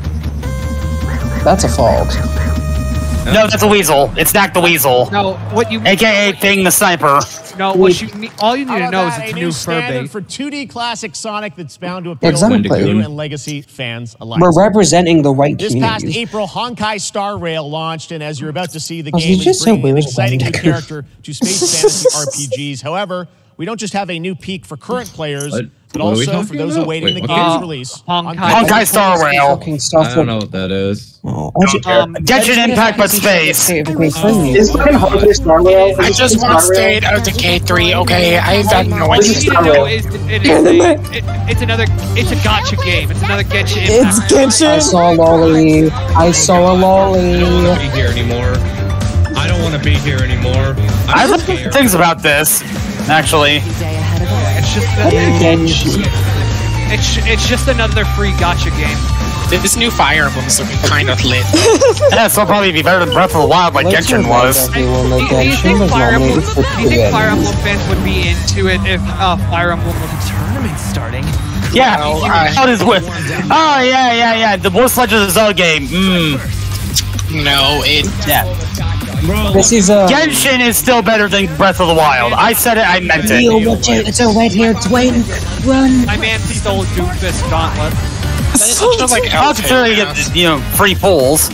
That's a fault. No, that's a weasel. It's Dak the Weasel. No, what you A K A Thing the Sniper. No, what you need, all you need How to know about is that? it's a a new new standard Furby. for two D classic Sonic that's bound to appeal Exactly. to new and legacy fans alike. We're representing the right This past communities. April, Honkai Star Rail launched, and as you're about to see, the Oh, game he's just is so bringing an weird, exciting new Bandicoot. character to space fantasy R P Gs. However, we don't just have a new peak for current players, What? but What are we also for talking those about? awaiting Wait, the what? game's Uh, release. Honkai- Honkai Star Rail. Fucking stuff I don't know what that is. Oh, I should- Um, Genshin Impact, but space. everything friendly. Is fucking Honkai Star Rail? I just want State of Decay three, okay? I've got no What you idea. need to know is that it is a, it, it's another, it's a gotcha game. It's another Genshin It's Impact. I Genshin. saw a lolly. I saw a I lolly. don't want to be here anymore. I don't want to be here anymore. I I'm have scared. things about this, actually. It's just, Genshin. it's, it's just another free gotcha game. This new Fire Emblem is looking kind of lit. Yeah, so it'll probably be better than Breath of the Wild like Let's Genshin remind was. everyone Do that you, do you Genshin think was Fire Emblem, nominated for do you think two Fire Emmys. Emblem fans would be into it if uh, Fire Emblem was a tournament starting? Yeah, Well, I- how does with? Oh yeah, yeah, yeah. The Most Legend of Zelda game. Mm. No, it. Yeah. This is a. Genshin is still better than Breath of the Wild. I said it. I meant it. Yo, watch out, it's a red-haired twin. Run. My man stole Doomfist Gauntlet. It's just like I'll consider you get, you know, free pulls.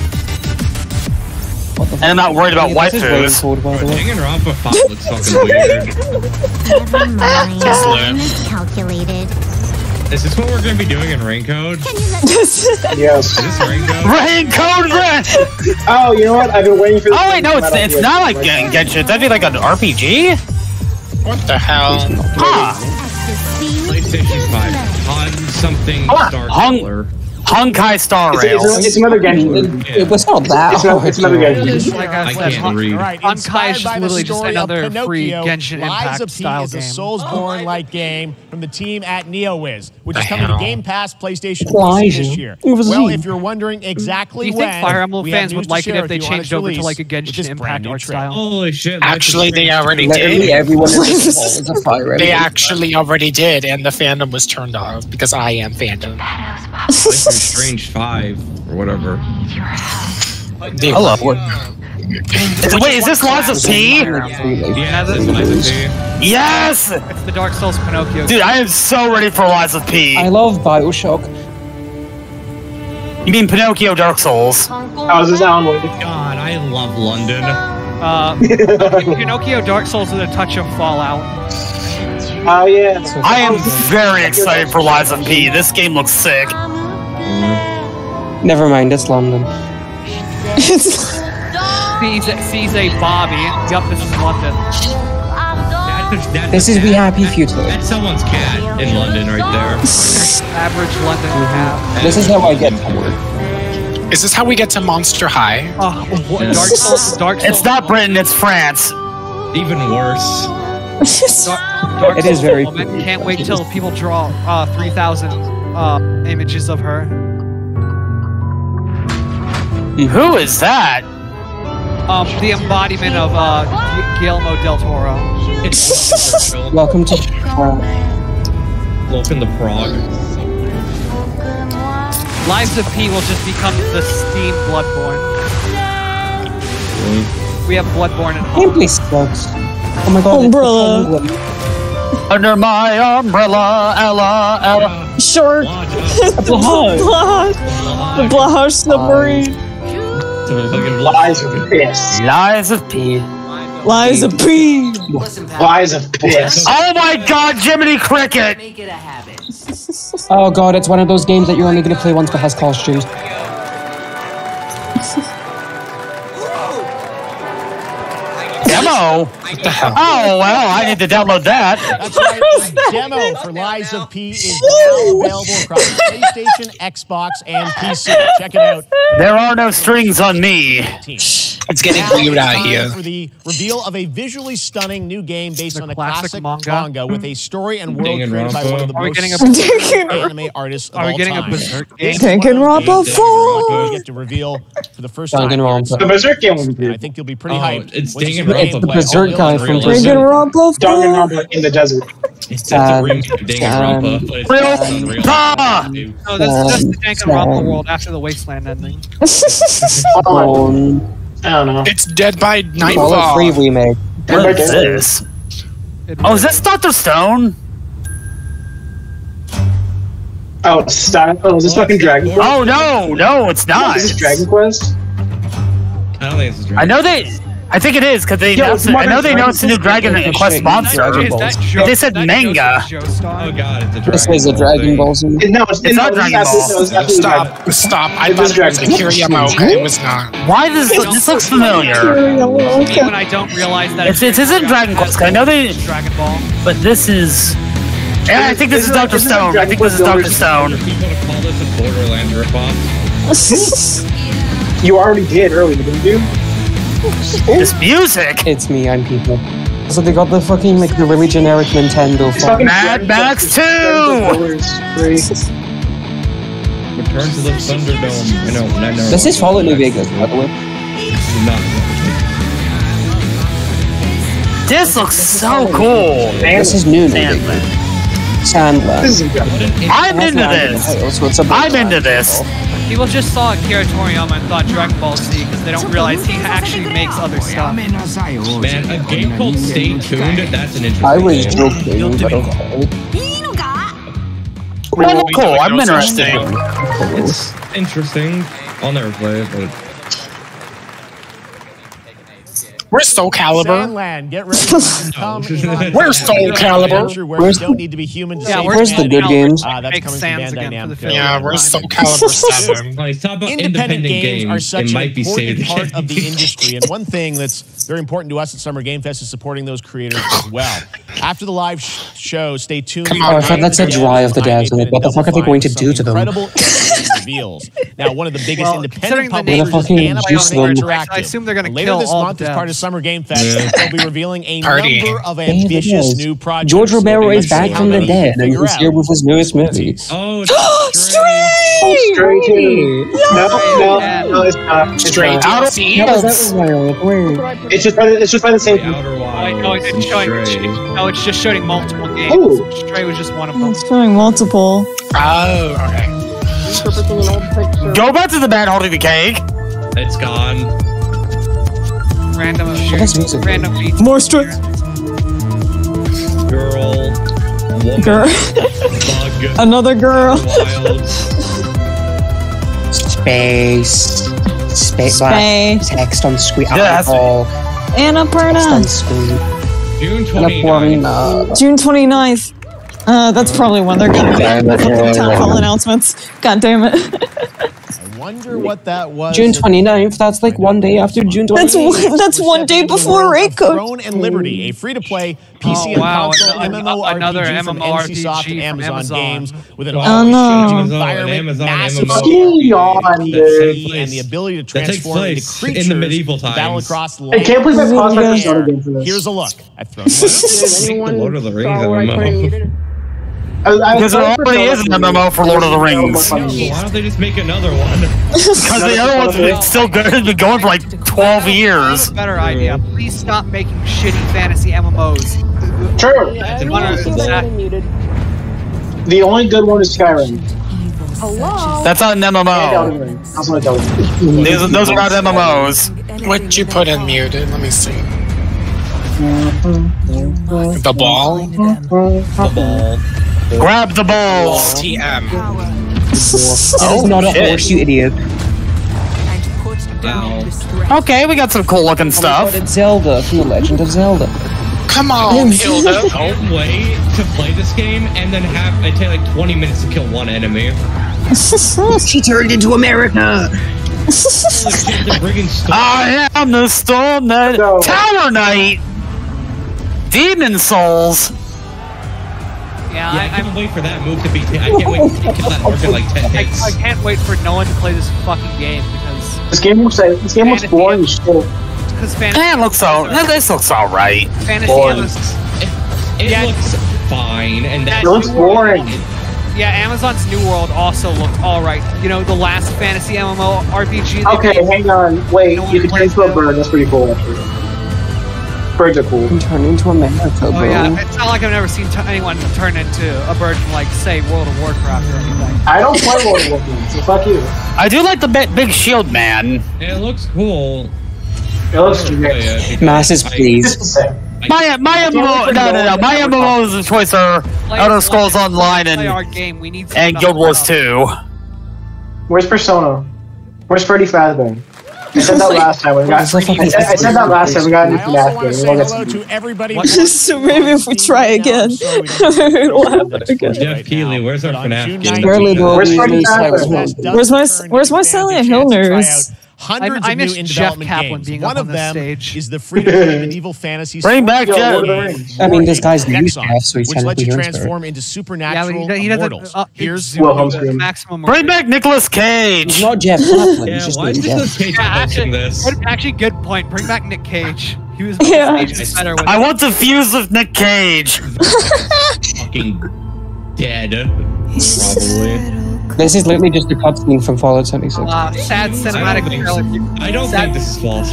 And I'm not worried about This is way waifus. cold, by the way. Danganronpa five looks fucking weird. Just lit. Calculated. Is this what we're going to be doing in rain code? Yes. Is this rain code? Rain code red! Oh, you know what? I've been waiting for this. Oh wait, no, it's it's not like Gen- Genshin. That'd be like an R P G. What the hell? Huh? PlayStation five on something Star Hung- Killer. Honkai Star It's, Rail. it's, it's another Genshin. It was not that. It's, not, it's another Genshin. Like I I said, can't read. Right, Honkai inspired is by the literally just story of another free Pinocchio, Genshin Lies Impact of P style is a game. Soulsborne-like game from the team at NeoWiz, which is The coming to hell? Game Pass, PlayStation Why? P C this year. It was Well, easy. if you're wondering exactly Do you when, think Fire Emblem we have fans news would to like it share if they with you on its changed over to release, like a which is Genshin brand Impact new art trailer. style? Holy shit. Life is Actually, they Strange already two. Literally did. everyone in this hall is a fire They emblem. actually already did, and the fandom was turned off because I am fandom. Life is Strange five or whatever. They Hello. were- Is, wait, is this Lies of P? Yeah, this is Life is P. Yes, It's the Dark Souls Pinocchio. dude, I am so ready for Lies of P. I love Bioshock. You mean Pinocchio Dark Souls? How's this sound? God, I love London. Uh, Pinocchio Dark Souls with a touch of Fallout. Oh, yeah. I am very excited for Lies of P. This game looks sick. Never mind, it's London. Sees, sees a Bobby. Yup, this is London. That, that's This a is We cat. Happy Future. That's someone's cat in London right there. Average London we have. This is how I get to work. Is this how we get to Monster High? Oh, what, Dark Souls. Dark Souls. It's not Britain, it's France. Even worse. Dark, Dark It is Souls very woman. cool. Can't wait till people draw uh, three thousand uh, images of her. Who is that? Um, the embodiment of uh, Gu- Guillermo del Toro. It's Welcome to. Uh, Welcome to Prague. Lives of P will just become the Steam Bloodborne. We have Bloodborne and gameplay sucks. Oh my god. Umbrella. It's Under my umbrella, Ella, Ella. Shark. Blahaj. Blahaj submarine. Lies of piss. Lies of P. Lies of P. Lies of piss. Oh my god, Jiminy Cricket! Oh god, it's one of those games that you're only going to play once but has costumes. Demo? What the hell? Oh, well, I need to download that. That's right. The demo for Lies of P is now available across PlayStation, Xbox, and P C. Check it out. There are no strings on me. It's getting Now weird it's out time here. For the reveal of a visually stunning new game based The on a classic classic, manga. with a story and world Danganronpa. created by one of the Are we most getting a- celebrated anime artists of Are we all getting a time. Berserk This game? is one of those Danganronpa games that four. we get to reveal for the first time. Danganronpa. The Berserk game will be And I good. think you'll be pretty Oh, hyped. it's once you see Danganronpa. the It's the gameplay. Berserk All guy the from real- Berserk. Danganronpa four. Danganronpa in the desert. It's, it's a Um, remake of Danganronpa, but it's Real based on real pa! life. No, this is just the Danganronpa Um, world after the Wasteland ending. Oh, Um, I don't know. It's Dead by Fallout Nightfall. three remake. What is this? Oh, is this Doctor Stone? Oh, stop. Oh, is this fucking Dragon Quest? Oh, no, no, it's not. Is this Dragon Quest? I don't think it's a I know they... I think it is, because they Yo, announced it. I know they Dragon announced a new Dragon Quest. Quest Is monster. that- Is that Joe, They said is that manga. Joe Joestar? Oh god, it's a Dragon This is a Ball Dragon thing. Ball Z. No, it's, It's no, not this Dragon is Ball. absolutely- no, it's absolutely Dragon. Stop, stop. I It thought is it was the Dragon. Kiriyama. It was not. Why does this looks familiar? Me when I don't realize that It's, it isn't Dragon Quest. 'Cause I know they... Dragon Ball. But this is... Yeah, I think this is Isn't- Doctor isn't Stone. I think this is Dragon Doctor Quest Stone. People to call this a Borderlands ripoff. You already did earlier, didn't you? This music. It's me, I'm people. So they got the fucking, like, the really generic Nintendo It's phone. fucking Mad Dragon Max Quest. two! Three. Return to the Thunderdome. I know, I know. This is Fallout New Vegas, by the way. This is not. This looks so cool. This is new New Sandland. Vegas. Sandland. This is incredible. I'm It has into land in the this. title, so it's a I'm into this. People just saw Akira Toriyama and thought Dragon Ball Z because they don't realize he actually makes other stuff. Man, a game called Stay Tuned, that's an interesting I was game. joking, but okay. Oh, cool. I'm interested. It's interesting. I'll never play it, but Where's Soul Calibur? Sandland, get ready to come. Where's Soul Calibur? Where you don't need to be human to Yeah, save where's the good games? Uh, that's Make coming Sans from Bandai again for the Namco. Yeah, where's Soul Calibur seven? Well, he's talking about Independent, independent games, are games. such It an might be important saved part again. of the industry, and one thing that's very important to us at Summer Game Fest is supporting those creators as well. After the live sh show, stay tuned. Oh, I thought that's a dry of the devs. Like, what the fuck are they going to do to them? Incredible reveals. Now, one of the biggest Well, independent considering the publishers name is of Animal Juice Them. Interactive. I assume they're gonna Later kill this all month, the as part of devs. Summer Game Fest, Yeah. they'll be revealing a Party. number of Yeah, it ambitious is. new projects. George Romero Let's is see back how from the many you dead, and figure he's out. here with his newest movie. Oh, Stray! Straight to no, no, no, it's not. It's Straight not. to How was that Seals. wild? Where? It's just by the, it's just by the same. The Outer Wait, Wilds. no, it's and showing. Stray. No, it's just showing multiple games. Ooh. Stray was just one of them. It's showing multiple. Oh, okay. Go back to the man holding the cake. It's gone. Random, That's music. random beats. More Stray. Girl. Woman. Girl. Bug. Another girl. Wilds. Space. Space. Space. Text on screen. Yes. Alcohol. Text on Annapurna. screen. June twenty-ninth. Annapurna. June twenty-ninth. Uh, that's probably when they're gonna Yeah, make the fucking yeah, town yeah. hall announcements. God damn it. I wonder what that was. June twenty-ninth. That's like one day after June That's twenty-ninth. one, that's one day before Raid Code. Throne and Liberty, a free-to-play P C Oh, and wow, console another- MMORPG another from MMORPG NCSoft and from Amazon, Amazon. Games with an Oh, always no. changing Amazon, environment, Amazon, massive M M O. scale, Yawn, That dude. takes place- and the ability to that takes transform into place creatures in the medieval to battle times. across I land. can't believe I paused my Yeah. persona game for this. Here's a look at Throne. The Lord of the Rings M M O. I, I Because there played already is an M M O for Lord of the Rings. So why don't they just make another one? Because the other one's been still good. It's been going for like twelve I years. have a better idea. Please stop making shitty fantasy M M Os. True. The only good one is Skyrim. That's not an M M And O. Elden Ring. That's what Elden Ring. Those, those are not M M Os. What'd you put in muted? Let me see. The ball? The ball. Grab the balls. T M. It is not a shit. horse, you idiot. Ow. Okay, we got some cool looking stuff. It's Zelda from The Legend of Zelda. Come on, Hilda. Don't wait to play this game and then have it take like twenty minutes to kill one enemy. She turned into America. Holy shit, they're bringing stuff. I am the Stone Knight. No. Tower Knight. Demon Souls. Yeah, Yeah, I I, can't I'm, wait for that move to be. I can't wait to kill that orc in like ten I, hits. I can't wait for no one to play this fucking game because This game looks like this game looks boring as shit. because fantasy, Man, looks all. This looks all right. fantasy boring. Amazon, It Yeah. looks fine, and that It looks boring. yeah, Amazon's New World also looked all right. You know, the last fantasy M M O R P G. they Okay, made- hang on. Wait, you can turn into a bird. That's pretty cool, actually. Birds are cool. And turn into America, bro. Oh yeah, it's not like I've never seen t- anyone turn into a bird from like say World of Warcraft or anything. I don't play World of Warcraft, so fuck you. I do like the big, big shield man. it looks cool. It looks Oh, great. yeah, because Masses, I- please. My my M M O. No, no, no. My M M Os of choice are Elder Scrolls Online Play our and game. We need and Guild Wars two. Where's Persona? Where's Freddy Fazbear? I said that last time. We got, I, said- I said that last time. We got into I also that want to say game. hello to everybody. So maybe if we try again, it'll happen again. Jeff Keighley, where's our FNAF game? Barely though. Where's we Freddy released, like, Fazbear? one. Where's my Where's my Silent Hill news? Hundreds I of new miss in Jeff development Kaplan games. being One up of on this them stage. is the free-to-play medieval fantasy. Bring back Yo, Jeff. Lord of the Rings. I mean, this guy's name's Nexon, Jeff, so he's which lets technically you here transform into Yeah, supernatural but he, he doesn't. mortals. Uh, Here's Well, home screen. maximum. Bring back Nicolas Cage. He's not Jeff Kaplan. Yeah, He's just why named is Jeff. Nicolas Cage Yeah, hosting actually, this? good, actually, good point. Bring back Nick Cage. He was Yeah. Nick Cage is better with I want to fuse with Nick Cage. Fucking dead, probably. This is literally just a cutscene from Fallout seventy-six. uh, sad I cinematic don't think, trailer. I don't sad, think this is false.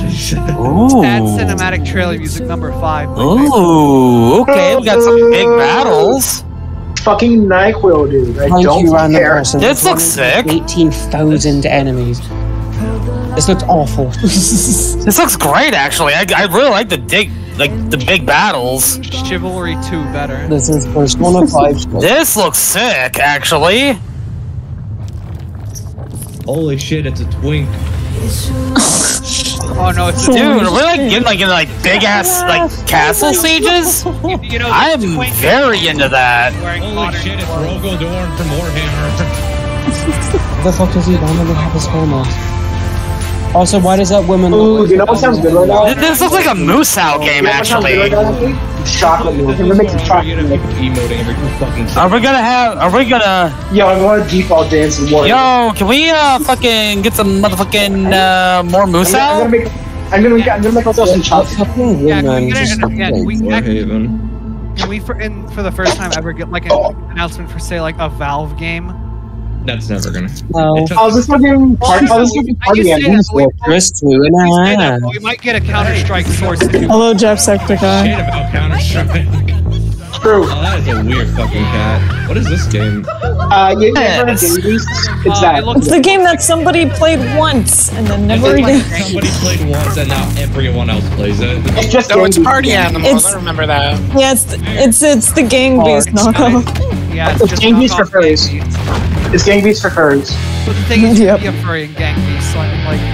sad cinematic trailer music number five. Ooh, okay, we got some big battles. Fucking NyQuil, dude. I Thank don't you, random care. person. This looks sick. eighteen thousand enemies. This looks awful. This looks great, actually. I, I really like the big, like the big battles. Chivalry two better. This is Persona five. This looks sick, actually. Holy shit, it's a twink. Oh no, it's Dude, are we like getting like in like big ass like castle sieges? you know, I'm very into that. Holy shit, it's Rogo Dorn from Warhammer. The fuck is he? Why do they have his skull mask? Also, why does that woman? Ooh, you know what sounds good right now? This looks like a Mooseout game, actually. Chocolate milk. We're gonna make some chocolate milk. Emoting every fucking. Are we gonna have? Are we gonna? Yo, I want to default dance and water. Yo, can we uh fucking get some motherfucking uh more Mooseout? I'm gonna make. I'm gonna make. I'm gonna make myself some chocolate. Yeah, can we get it? Yeah, can we, Warhaven. can we for, in, for the first time ever get like an announcement for say like a Valve game? That's never gonna. No. How's this fucking party? How's this fucking party game? Chris two and a half. We might get a Counter Strike source. Hello, Jacksepticeye. Shit about Counter Strike. True. Oh, that is a weird fucking cat. What is this game? Uh, you ever heard of Game Beasts? It's that. It's the game that somebody played once and then never again. Somebody played once and now everyone else plays it. It's just No, it's Party It's- Animals. I remember that. Yeah, it's it's it's the Gang Beast knockoff. Yeah, It's just Gang Beasts for knockoff furries. Gang Beasts. It's Gang Beasts for furries. But the thing is, you Yep. can be a furry in Gang Beasts, so I mean, like,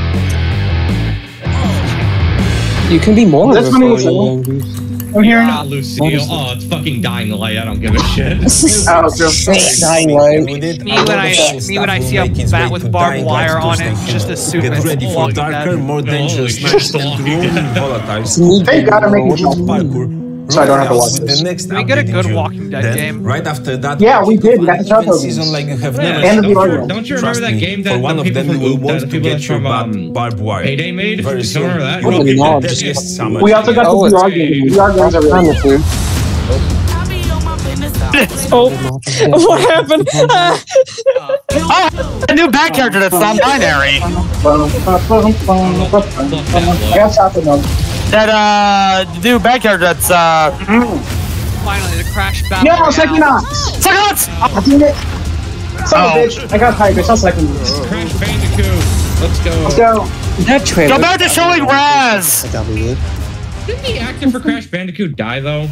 You can be more That's of a funny, furry so- in Gang Beasts. I'm hearing. Ah, Lucille. Oh, it's fucking dying light. I don't give a shit. Oh, true. Dying light. me when I me when I see a bat with barbed wire on it, just assume Get it's ready for Walking darker, Dead. more dangerous Holy nights shit, and Walking growing Dead. volatile. They gotta make it jump. Parkour. So I don't have to watch With the this. next Can we get a update good in June. Walking Dead Then, game? Right after that, Yeah, we did. We got the even Telltale season games. like you have Yeah. never And the seen V R before. game. Don't you Trust remember that me, game that for one the of people them from will Oop- want that to people get from, your um, bar- barbed wire. Payday made? Very You soon. remember that? You will Oh, get no, the just- best summer. We also got Oh, the V R it's- game. V R games are really Kind of good. food. Oh, what happened? Oh, a new back character that's non-binary. I got chocolate milk. That uh, new back character that's uh. Finally, the Crash Battle No, Royale. Psychonauts! Psychonauts! I did it. Son of Oh. a bitch. I got Tigers. I'll Psychonauts. Crash Bandicoot. Let's go. Let's go. That trailer. Go back to showing Raz. Didn't the actor for Crash Bandicoot die though?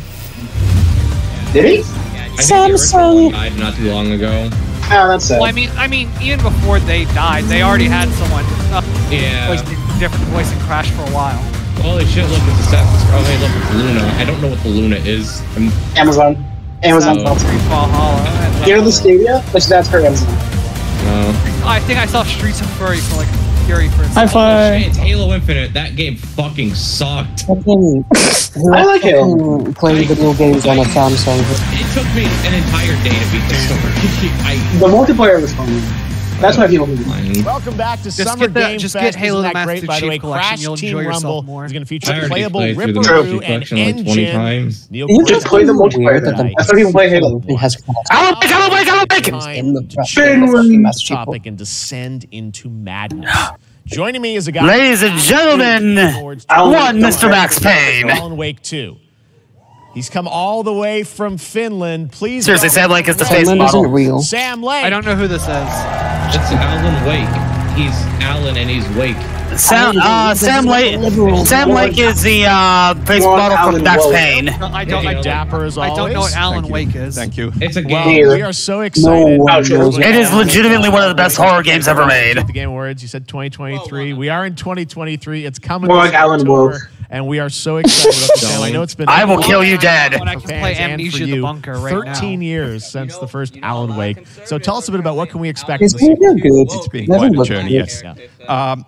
Did he? I think the original Samsung. one died not too long ago. Oh, that's sad. Well, I mean, I mean, even before they died, they already had someone uh, Yeah. voicing different voice in Crash for a while. Holy shit, look, it's Assassin's Creed. Oh, hey, look, it's Luna. I don't know what the Luna is. I'm, Amazon. Amazon. Oh. Street Valhalla. You know the Stadia? Which that's for Amazon. no. I think I saw Streets of Furry for like Fury for a High second. five. Hey, it's Halo Infinite. That game fucking sucked. Fucking- I like it. fucking Playing video games on a Samsung. It took me an entire day to beat the story. I, The multiplayer was fun. That's why people do it. Welcome back to Just Summer get the- Game just Fest. get Halo Isn't the that Master great, by the Chief way? Collection. Crash You'll Team enjoy yourself Rumble more. is going to feature I a already playable played through the Ripper Master Crew Chief and Collection like twenty Engine. times. Neil You just play the Cortez multiplayer. Weird that the That's how people play Halo. It has Alan Wake, Alan Wake, Alan Wake! in the Finland. topic and descend into madness. Joining me is a guy. Ladies and gentlemen, one Mister Max Payne. Alan Wake two. He's come all the way from Finland. Please. Seriously, Sam Lake is the face Finland model. isn't real. Sam Lake. I don't know who this is. It's Alan Wake. He's Alan and he's Wake. Sam, uh, Sam Lake. Sam Lake is the uh, face Go on, model Alan from Max Woke. Payne. No, I don't. I, Dapper as I don't know what always. Alan Wake is. Thank you. It's a Well, game. we are so excited. one knows It is legitimately one of the best horror games ever made. The Game Awards, you said twenty twenty-three. We are in twenty twenty-three. It's coming. More this like Alan October, Woke. And we are so excited about this game. I know it's been. I will kill you dead. When I can play fans and Amnesia for the you, Bunker right thirteen now. years since the first Alan Wake. So tell us a bit about what can we expect. It's in the been sequel. good. It's been Never quite a looked journey, good. yes. Um,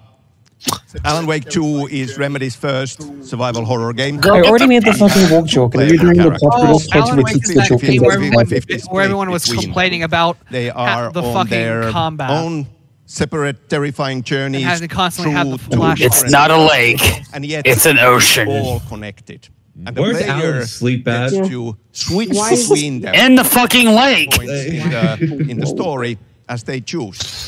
Alan Wake two is Remedy's first survival horror game. I already made the fucking walk joke, and you're doing the Oh, popular sketch Alan which Wake is is the that joke game in where everyone, the where everyone was between. complaining about They ha- are the on fucking their combat. own separate, terrifying journeys. It has to constantly have the through two flash. It's not a lake. and yet It's an ocean. all connected. And the Where's player Alan sleep at? gets to switch Why is- between them In the fucking lake. points in the, in the story as they choose.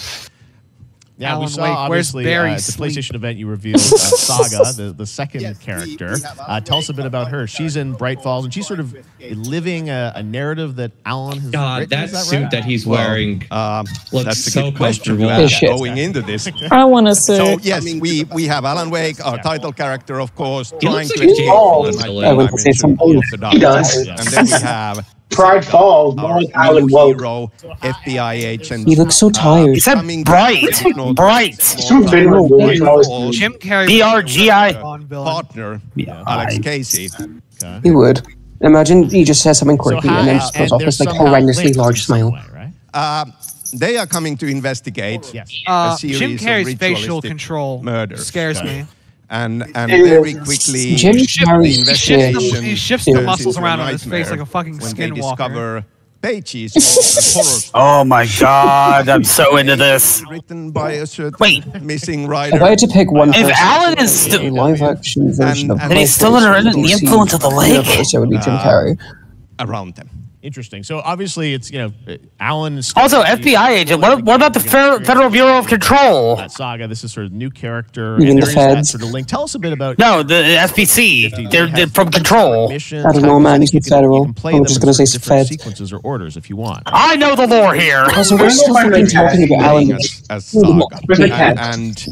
Yeah, we Alan saw Wake, where's obviously Barry uh, at the sleep? PlayStation event you revealed uh, Saga, the, the second character. Uh, tell us a bit about her. She's in Bright Falls, and she's sort of living a, a narrative that Alan has God, written. that Is that suit right? that he's Well, wearing Um, looks that's a so good question you comfortable. asked Shit. going into this. I want to say. So yes, we we have Alan Wake, our title character, of course, He trying looks to like escape James from the Bond. nighttime I went to say dimension something. of the dark He does. side. And then we have Pride Falls, more our like Island new Woke. hero, F B I agent. He looks so tired. He said bright, bright. Some video boys always Jim Carrey. B R G I. Partner, Alex Casey. Okay. He would. Imagine he just says something quirky So how- and then just and goes off they're this like somehow horrendously linked large in some smile. way, right? Uh, they are coming to investigate Yes. a Uh, series Jim of Carrey's facial ritualistic control murders. scares Okay. me. And and very quickly, Jim the Carrey's investigation shit. He shifts the turns muscles into a around on his face nightmare like a fucking when they skinwalker. discover pages of a horror story Oh my god, I'm so into this. written by a certain Wait. missing If writer. I had to pick one If person Alan to is play a live action version of and my he's still favorite under the D C influence of the lake? universe, it would be Jim Uh, Carrey. around them. Interesting. So obviously, it's you know, Alan. is- Also, F B I agent. What, what about the Fer- Federal Bureau of Control? That saga. This is sort of new character. You mean and the there is that feds? sort of link. Tell us a bit about. No, the F B C. They're, they're from Control. missions. I don't know, man. You He's can- federal. You can play I'm them just in gonna sort say of different feds. sequences or orders if you want. I know the lore here. Also, we're still fucking talking about Alan. As, as Saga. Where's the and, cat? and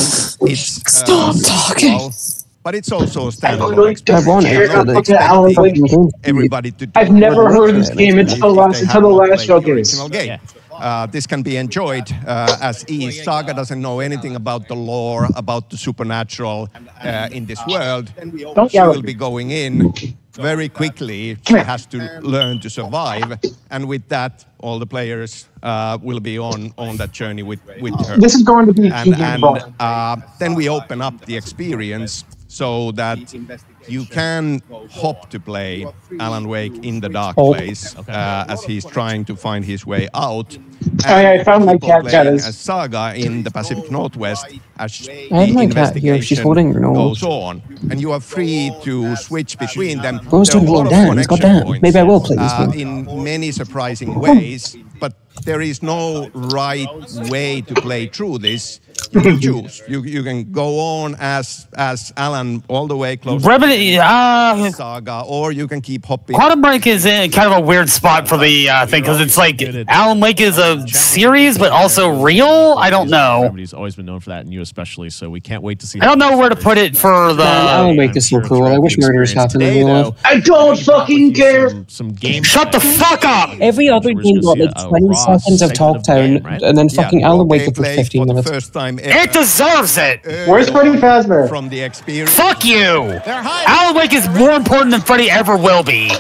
it's uh, Stop talking. well, but it's also a standalone don't experience. I want it. You're not Look at Alan Wake. expecting everybody to do I've never it. heard of this game until They last have until the not last played the showcase. original game. Uh, this can be enjoyed uh, as is. Saga doesn't know anything about the lore, about the supernatural uh, in this world. Don't She yell will at be me. going in very quickly. She has to learn to survive, and with that, all the players uh, will be on on that journey with with her. This is going to be and, T V and ball. uh, then we open up the experience so that you can hop to play Alan Wake in the dark Oh. place uh, as he's trying to find his way out. Oh, yeah, I found my people cat playing Dennis. as Saga in the Pacific Northwest as the I have my cat here. She's investigation holding her nose. goes on, and you are free to switch between them. I was There are doing a lot of dance. connection Goddamn. points, Maybe I will play this uh, one. in many surprising ways, but there is no right way to play through this. You can choose. You you can go on as as Alan all the way close Remedy, uh, Saga, or you can keep hopping. Quantum Break is in kind of a weird spot for the uh, thing because it's like Alan Wake is a series, but also real. I don't know. Remedy's always been known for that, and you especially. So we can't wait to see. I don't know where to put it for the. Man, Alan Wake is so cool. I wish murders happened in real life. I don't fucking care. Some, some game. Shut the fuck up! Every other game got like twenty seconds of talk time, and then fucking Alan Wake for Gameplay fifteen for the minutes. first time It ever. deserves it. Where's Freddy Fazbear? From the experience. Fuck you. Alan Wake is more important than Freddy ever will be.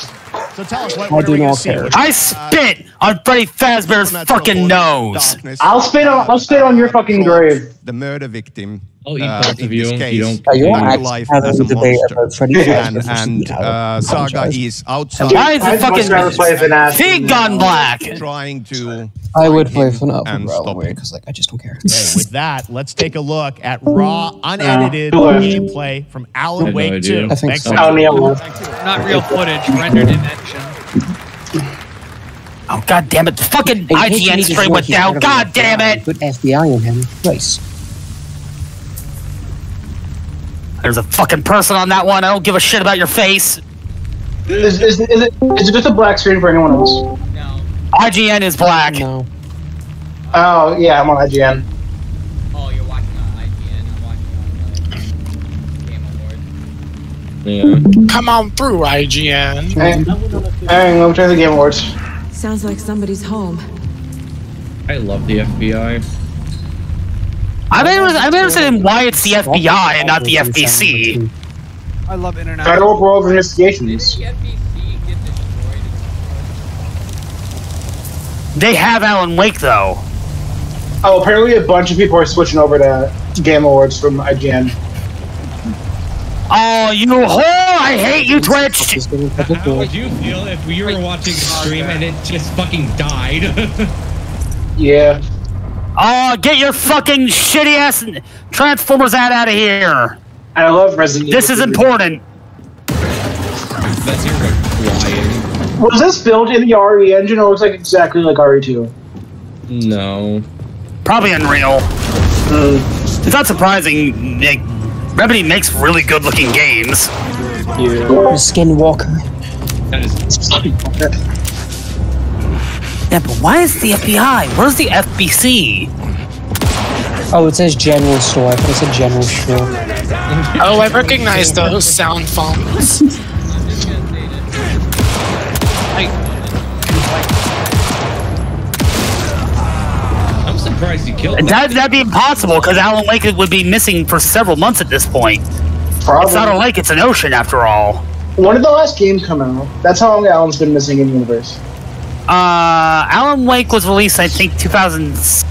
So tell us what, I what do are we gonna not see? care. What- I spit on Freddy Fazbear's fucking nose. I'll spit on I'll spit on your fucking grave. The murder victim. I'll eat uh, both in of you this if case, you don't- Are you back to actually life having as a a debate monster. about Freddy Fazbear And, versus and the uh, Saga franchise? is outside Why is I'd the much rather play as an ass. fucking gone black? trying to I would find play him for an and upper stop him. because like I just don't care. Okay, with that, let's take a look at raw, unedited Uh, gameplay from Alan I have no Wake idea. two. I think Thanks so. so Oh, much. Neil. Not real footage, rendered in action. Oh god damn it! The fucking Hey, I G N he just stream worked went his down. head God off. damn it! Put F B I in him. Nice. There's a fucking person on that one. I don't give a shit about your face. Is, is, is, it, is it just a black screen for anyone else? No. I G N is black. No. Oh, yeah, I'm on I G N. Oh, you're watching on I G N. I'm watching on like, Game Awards. Yeah. Come on through, I G N. Hey, hey, let me try the Game Awards. Sounds like somebody's home. I love the F B I. I'm interested, I'm interested in why it's the F B I and not the F B C. I love internet. Federal Bureau of Investigations. The F B C get destroyed. They have Alan Wake though. Oh, apparently a bunch of people are switching over to Game Awards from I G N. Oh, you whore! I hate you, Twitch! How would you feel if we were watching a stream and it just fucking died? Yeah. Oh, get your fucking shitty ass Transformers ad out of here! And I love Resident Evil. This is important. That's your lying. Was this built in the R E engine or looks like exactly like R E two? No. Probably Unreal. Mm. It's not surprising. Like, Remedy makes really good looking games. Yeah. Skinwalker. That is. Yeah, but why is the F B I? Where's the F B C? Oh, it says general store. I thought it said general store. Oh, I recognize those sound phones. I, surprised you killed That, that'd be impossible because Alan Wake would be missing for several months at this point. Probably. It's not a lake, it's an ocean after all. When did the last game come out? That's how long Alan's been missing in the universe. Uh, Alan Wake was released, I think, two thousand six.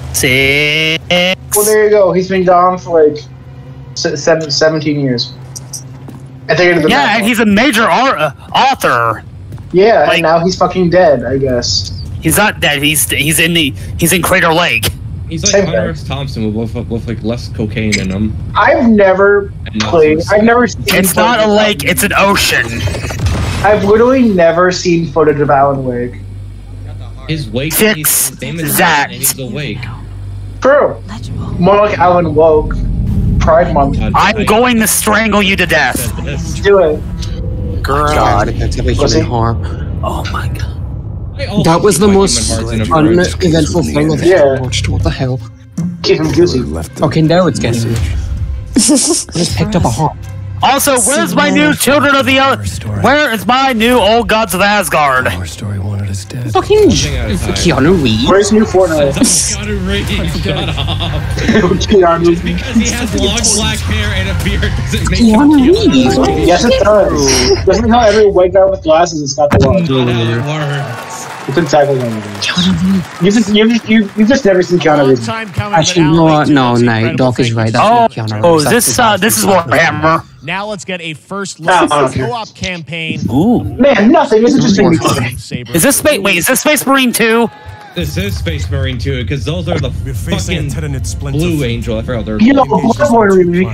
Well, there you go. He's been gone for like seven, seventeen years. I think it yeah, and he's a major ar- author. Yeah, like, and now he's fucking dead, I guess. He's not dead. He's he's in the he's in Crater Lake. He's like Hunter S. Thompson with, with, with like less cocaine in him. I've never played. I've never seen. It's not a lake. It's an ocean. I've literally never seen footage of Alan Wake. His wake. Fix that. And he's awake. True. More like Alan woke. Pride Month. I'm going to strangle you to death. Do it. God, that's a human harm. Oh my god. That was the most uneventful thing I've Yeah. ever watched. What the hell? Keep him juicy. Okay, now it's getting. I just picked up a harm. Also, where's my new Children of the Earth? Where is my new Old Gods of Asgard? Our story wanted us dead. Fucking Keanu Reeves. Where's new Fortnite? Keanu Reeves, shut up. Keanu. Just because he has long black hair and a beard doesn't make Keanu him Keanu Reeves. Reeves. Yes, it does. Doesn't how every white guy with glasses has got the watch? Not how it works. It's exactly what it is. You've just, you've, just, you've, you've just never seen Keanu Reeves. Actually, no, no, no. Doc is right. That's Oh, not Keanu Reeves. oh, That's this the uh, guy this is from Warhammer. Now let's get a first look Ah, at I the don't co-op campaign. Ooh. Man, nothing. This is just making me Saber. Is this space? Wait, is this Space Marine two? This is Space Marine two, because those are the fucking Blue Angel. I forgot their You know, names. Bloodborne remake.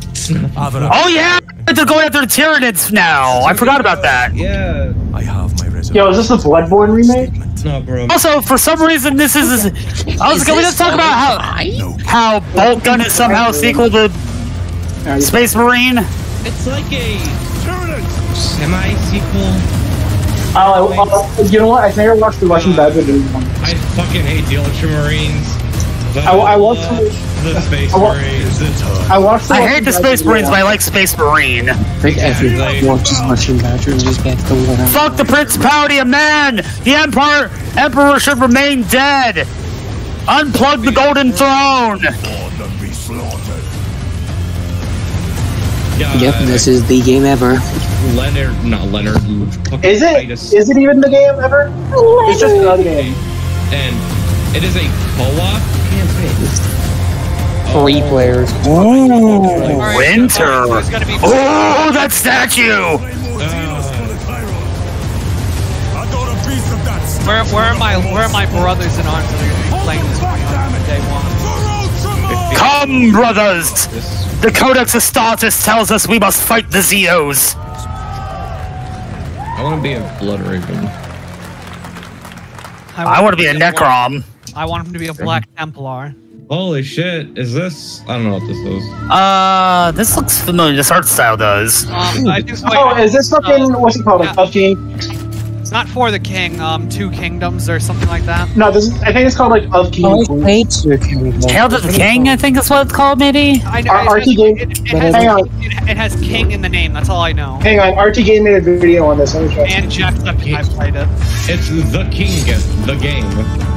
Oh yeah, they're going after the Tyranids now. I forgot about that. Yeah. I have my reservation. Yo, is this the Bloodborne remake? No, bro. Also, for some reason, this is. I was. Can we just talk about how how Bolt Gun is somehow a sequel to Space Marine? It's like a semi-sequel. Uh, uh, you know what? I think I watched the Russian Bad Video one. I fucking hate the Ultramarines. But I, I watched love the, the Space I wa- Marines. I watched the I hate the Russian Space Bad Marines, but I Video like Space Marine. I think everyone watches Russian Badger and just gets the war. Fuck the Principality of Man! The Empire Emperor should remain dead! Unplug the Golden Throne! God. Yep, this is the game ever. Leonard, not Leonard. fucking Is it? Titus. Is it even the game ever? It's just another game. And it is a co-op campaign. Three players. Ooh, Winter! Oh, that statue! Where, where are my where are my brothers in arms that are going to be playing this from day one? Come, brothers! The Codex Astartes tells us we must fight the Zeos. I want to be a Blood Raven. I want to be a Necrom. I want him to be a Black Templar. Holy shit, is this? I don't know what this is. Uh, this looks familiar. This art style does. Um, I just, wait, Oh, is this fucking, uh, what's it called? yeah. Like, Of King? Not For the King, um, Two Kingdoms or something like that. No, this is, I think it's called like Of King. Oh, I played Two Kingdoms. Tales of the King, I think is what it's called, maybe? I know. Ar- it, R T game. it, it, has, Hang on. it, it has King in the name, that's all I know. Hang on, R T Game made a video on this. Let me try. And Jacksepticeye I played it. It's the King, the game.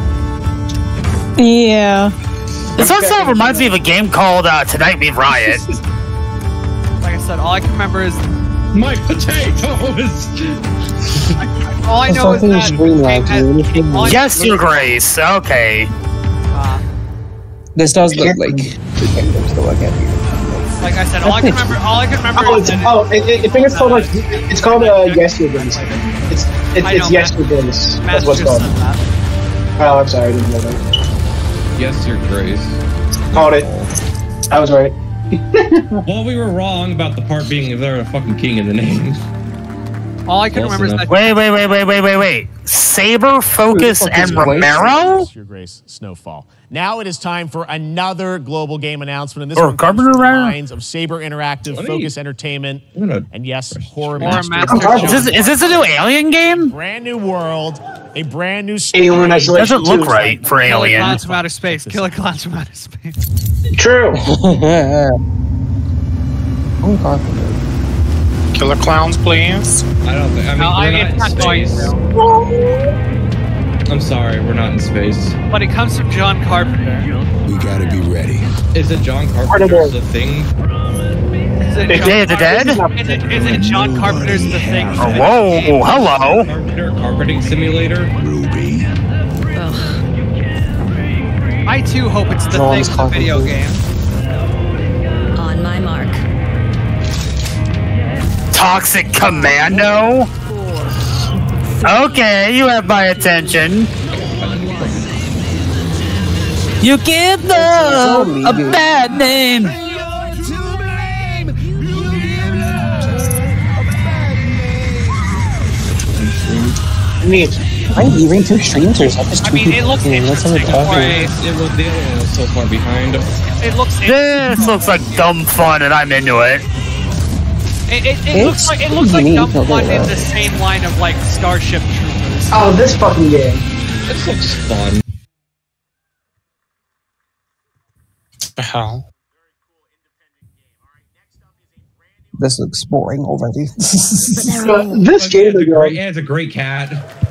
Yeah. This art style reminds me of a game called uh, Tonight We Riot. Like I said, all I can remember is My potatoes! all I know is fucking that screen King lag, has- dude. all I- Yes, Your Grace. Okay. uh, This does look like Two Kingdoms, though, I can't. Like I said, all I can remember, all I can remember Oh, is it's, that oh, it, it, I think it's called like, it's called uh, Yes Your Grace. It's, it, I it's know, Yes Matt- Your Grace. Matt That's what's just called. said that. Oh, I'm sorry, I didn't know that. Yes, Your Grace. Called it. I was right. Well, we were wrong about the part being there a fucking king in the name. All I can Close remember is enough. that Wait, wait, wait, wait, wait, wait, wait. Saber, Focus, and Romero? Your Grace, Snowfall. Now it is time for another global game announcement, and this Or one comes from Carpenter the Runner? minds of Saber Interactive, Let me- Focus Entertainment, I'm gonna- and yes, Horror Horror Master. Master Is this, is this a new Alien game? Brand new world, a brand new story. Alien Isolation Doesn't look two. right for Killer Alien. Clowns from Outer Space. Killer Clowns from Outer Space. True. Oh, Carpenter. Killer clowns, please. I don't think. I mean, No, I- we're it's not not in going space. to. I'm sorry, we're not in space. But it comes from John Carpenter. We gotta be ready. Is it John Carpenter's The Thing? Is it Day of the Dead? Is it, is it John Carpenter's The Thing? Oh, whoa, hello. Carpenter Carpeting Simulator? Ruby. I too hope it's The Thing, the video game. On my mark. Toxic Commando? Okay, you have my attention. You give love a bad name. I mean, am I leaving two streams or is that just two I mean, it looks people? Let's have a interesting. talk. Right, it was the other one was so far behind. It looks. This looks like dumb fun, and I'm into it. It, it, it looks like it looks like dumb fun in the same line of like Starship Troopers. Oh, this fucking game. This looks fun. The hell? This looks boring already. This game is great. Yeah, it's a great cat.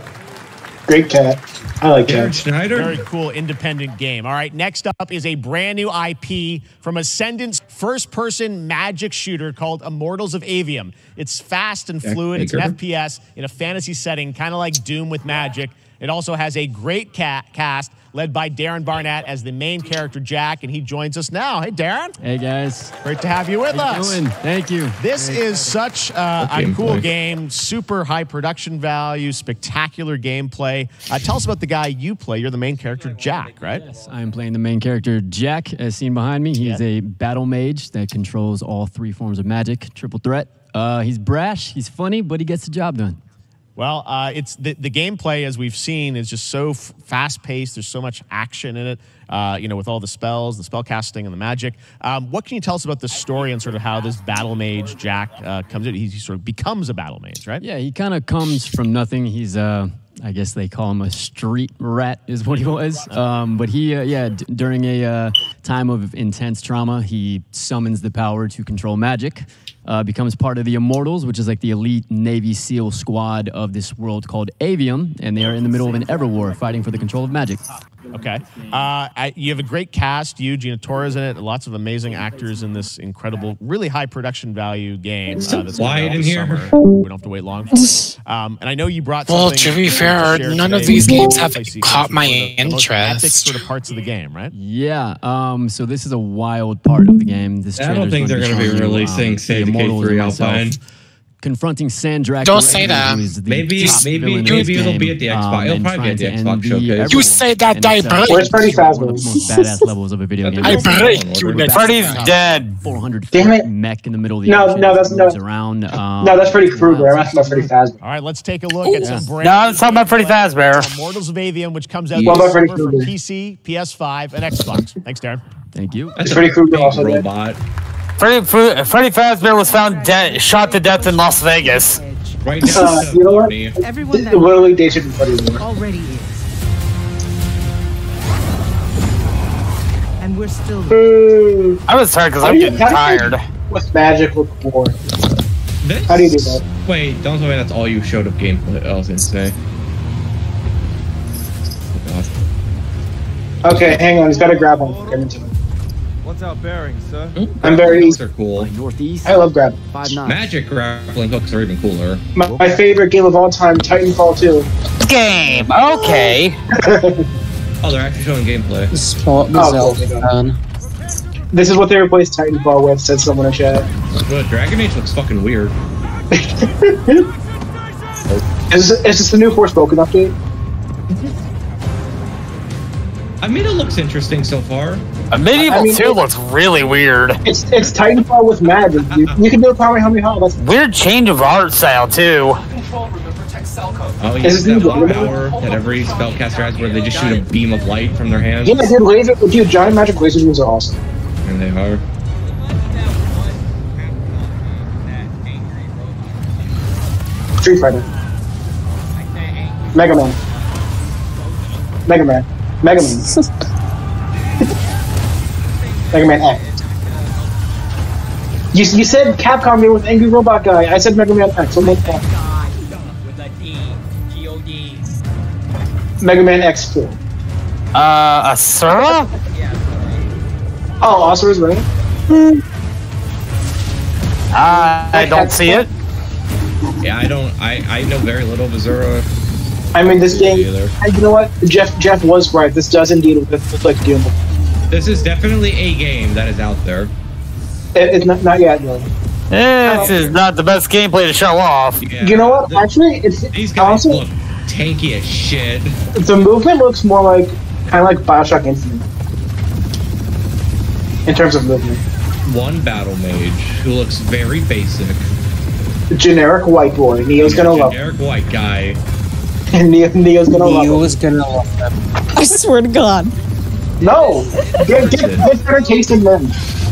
Great cat. I like Derek that. Schneider. Very cool independent game. All right, next up is a brand new I P from Ascendant's first-person magic shooter called Immortals of Avium. It's fast and fluid. It's an F P S in a fantasy setting, kind of like Doom with magic. It also has a great cat cast led by Darren Barnett as the main character, Jack, and he joins us now. Hey, Darren. Hey, guys. Great to have you with How you us. doing? Thank you. This Very is excited. such uh, a Gameplay. cool game, super high production value, spectacular gameplay. Uh, tell us about the guy you play. You're the main character, Jack, right? Yes, I'm playing the main character, Jack, as seen behind me. He is a battle mage that controls all three forms of magic, triple threat. Uh, he's brash, he's funny, but he gets the job done. Well, uh, it's the, the gameplay, as we've seen, is just so f fast-paced. There's so much action in it, uh, you know, with all the spells, the spell casting, and the magic. Um, what can you tell us about the story and sort of how this battle mage, Jack, uh, comes in? He, he sort of becomes a battle mage, right? Yeah, he kind of comes from nothing. He's, uh, I guess they call him a street rat is what he was. Um, but he, uh, yeah, d during a uh, time of intense trauma, he summons the power to control magic. Uh, becomes part of the Immortals, which is like the elite Navy SEAL squad of this world called Avium, and they are in the middle of an ever war fighting for the control of magic. Okay. Uh, I, you have a great cast. You, Gina Torres in it. Lots of amazing actors in this incredible, really high production value game. Uh, that's quiet in here. Summer. We don't have to wait long for it. Um, and I know you brought Well, something. to be fair, to none today of these with games the have play sequence, caught my one of the- the most epic interest. sort of parts of the game, right? Yeah, um, so this is a wild part of the game. This I don't trailer's think they're going gonna to be releasing um, Save the the K Immortals three and myself Alpine. confronting Sandrak. Don't say that. Maybe- maybe- maybe it'll be at the Xbox. It'll probably be at the Xbox showcase. You say that, I break. Where's Freddy One of Fazbear? the most badass levels of a video game. I break you. next Freddy's time. dead. four hundred Damn foot it. mech in the middle of the No, ocean. no, that's- It moves no. around. Um, No, that's Freddy Krueger. I'm asking about Freddy Fazbear. All right, let's take a look at some brand No, I'm talking about Freddy Fazbear. Immortals of Avium, which comes out What this about Freddy summer for Krueger? P C, P S five, and Xbox. Thanks, Darren. Thank you. That's Is Freddy a Krueger big also dead? robot. Freddy, Freddy Fazbear was found dead, shot to death in Las Vegas. Right next Uh, to you know what? Barney. Everyone that Literally, they should be Freddy Krueger. already is. And we're still Hmm. I was tired because How I'm do you- getting how do you- tired. What's magic with war? This? How do you do that? Wait, don't tell me that's all you showed of gameplay. I was gonna say. Oh, God. Okay, hang on. He's got to grab one. Get into it. What's our bearing, sir? I'm very Those easy. are cool. Northeast. I love grab. Five nine. Magic grappling hooks are even cooler. My, my favorite game of all time, Titanfall two. Game. Okay. Oh, they're actually showing gameplay. Spot the Oh, Zelda cool. fan. This is what they replaced Titanfall with, said someone in chat. But Dragon Age looks fucking weird. Is this, is this the new Forspoken update? I mean, it looks interesting so far. A Medieval I mean, two looks really weird. It's it's Titanfall with magic. You, you can do it probably how many how that's Weird change of art style too. Oh, you Is have this that new one power that every spellcaster has where they just shoot a beam of light from their hands. yeah, dude, laser dude, giant magic laser beams are awesome. And they are. Street Fighter. Mega Man. Mega Man. Mega Man. Mega Man X. You, you said Capcom game with Angry Robot Guy. I said Mega Man X. I'm like, With a D. G O D. Mega Man X two. Uh, Asura? Oh, Asura's winning? Uh, I don't see it. Yeah, I don't. I I know very little of Azura. I mean, this game. Either. You know what? Jeff Jeff was right. This does indeed look, look like Doom. This is definitely a game that is out there. It, it's not not yet, no. This is not the best gameplay to show off. Yeah, You know what? the, Actually, it's these guys also, look tanky as shit. The movement looks more like kind of like Bioshock Infinite in terms of movement. One battle mage who looks very basic. Generic white boy. Neo's gonna love. Generic white guy. And Neo, Neo's gonna love. Neo's gonna love them. I swear to God. No, get get get better tasting men.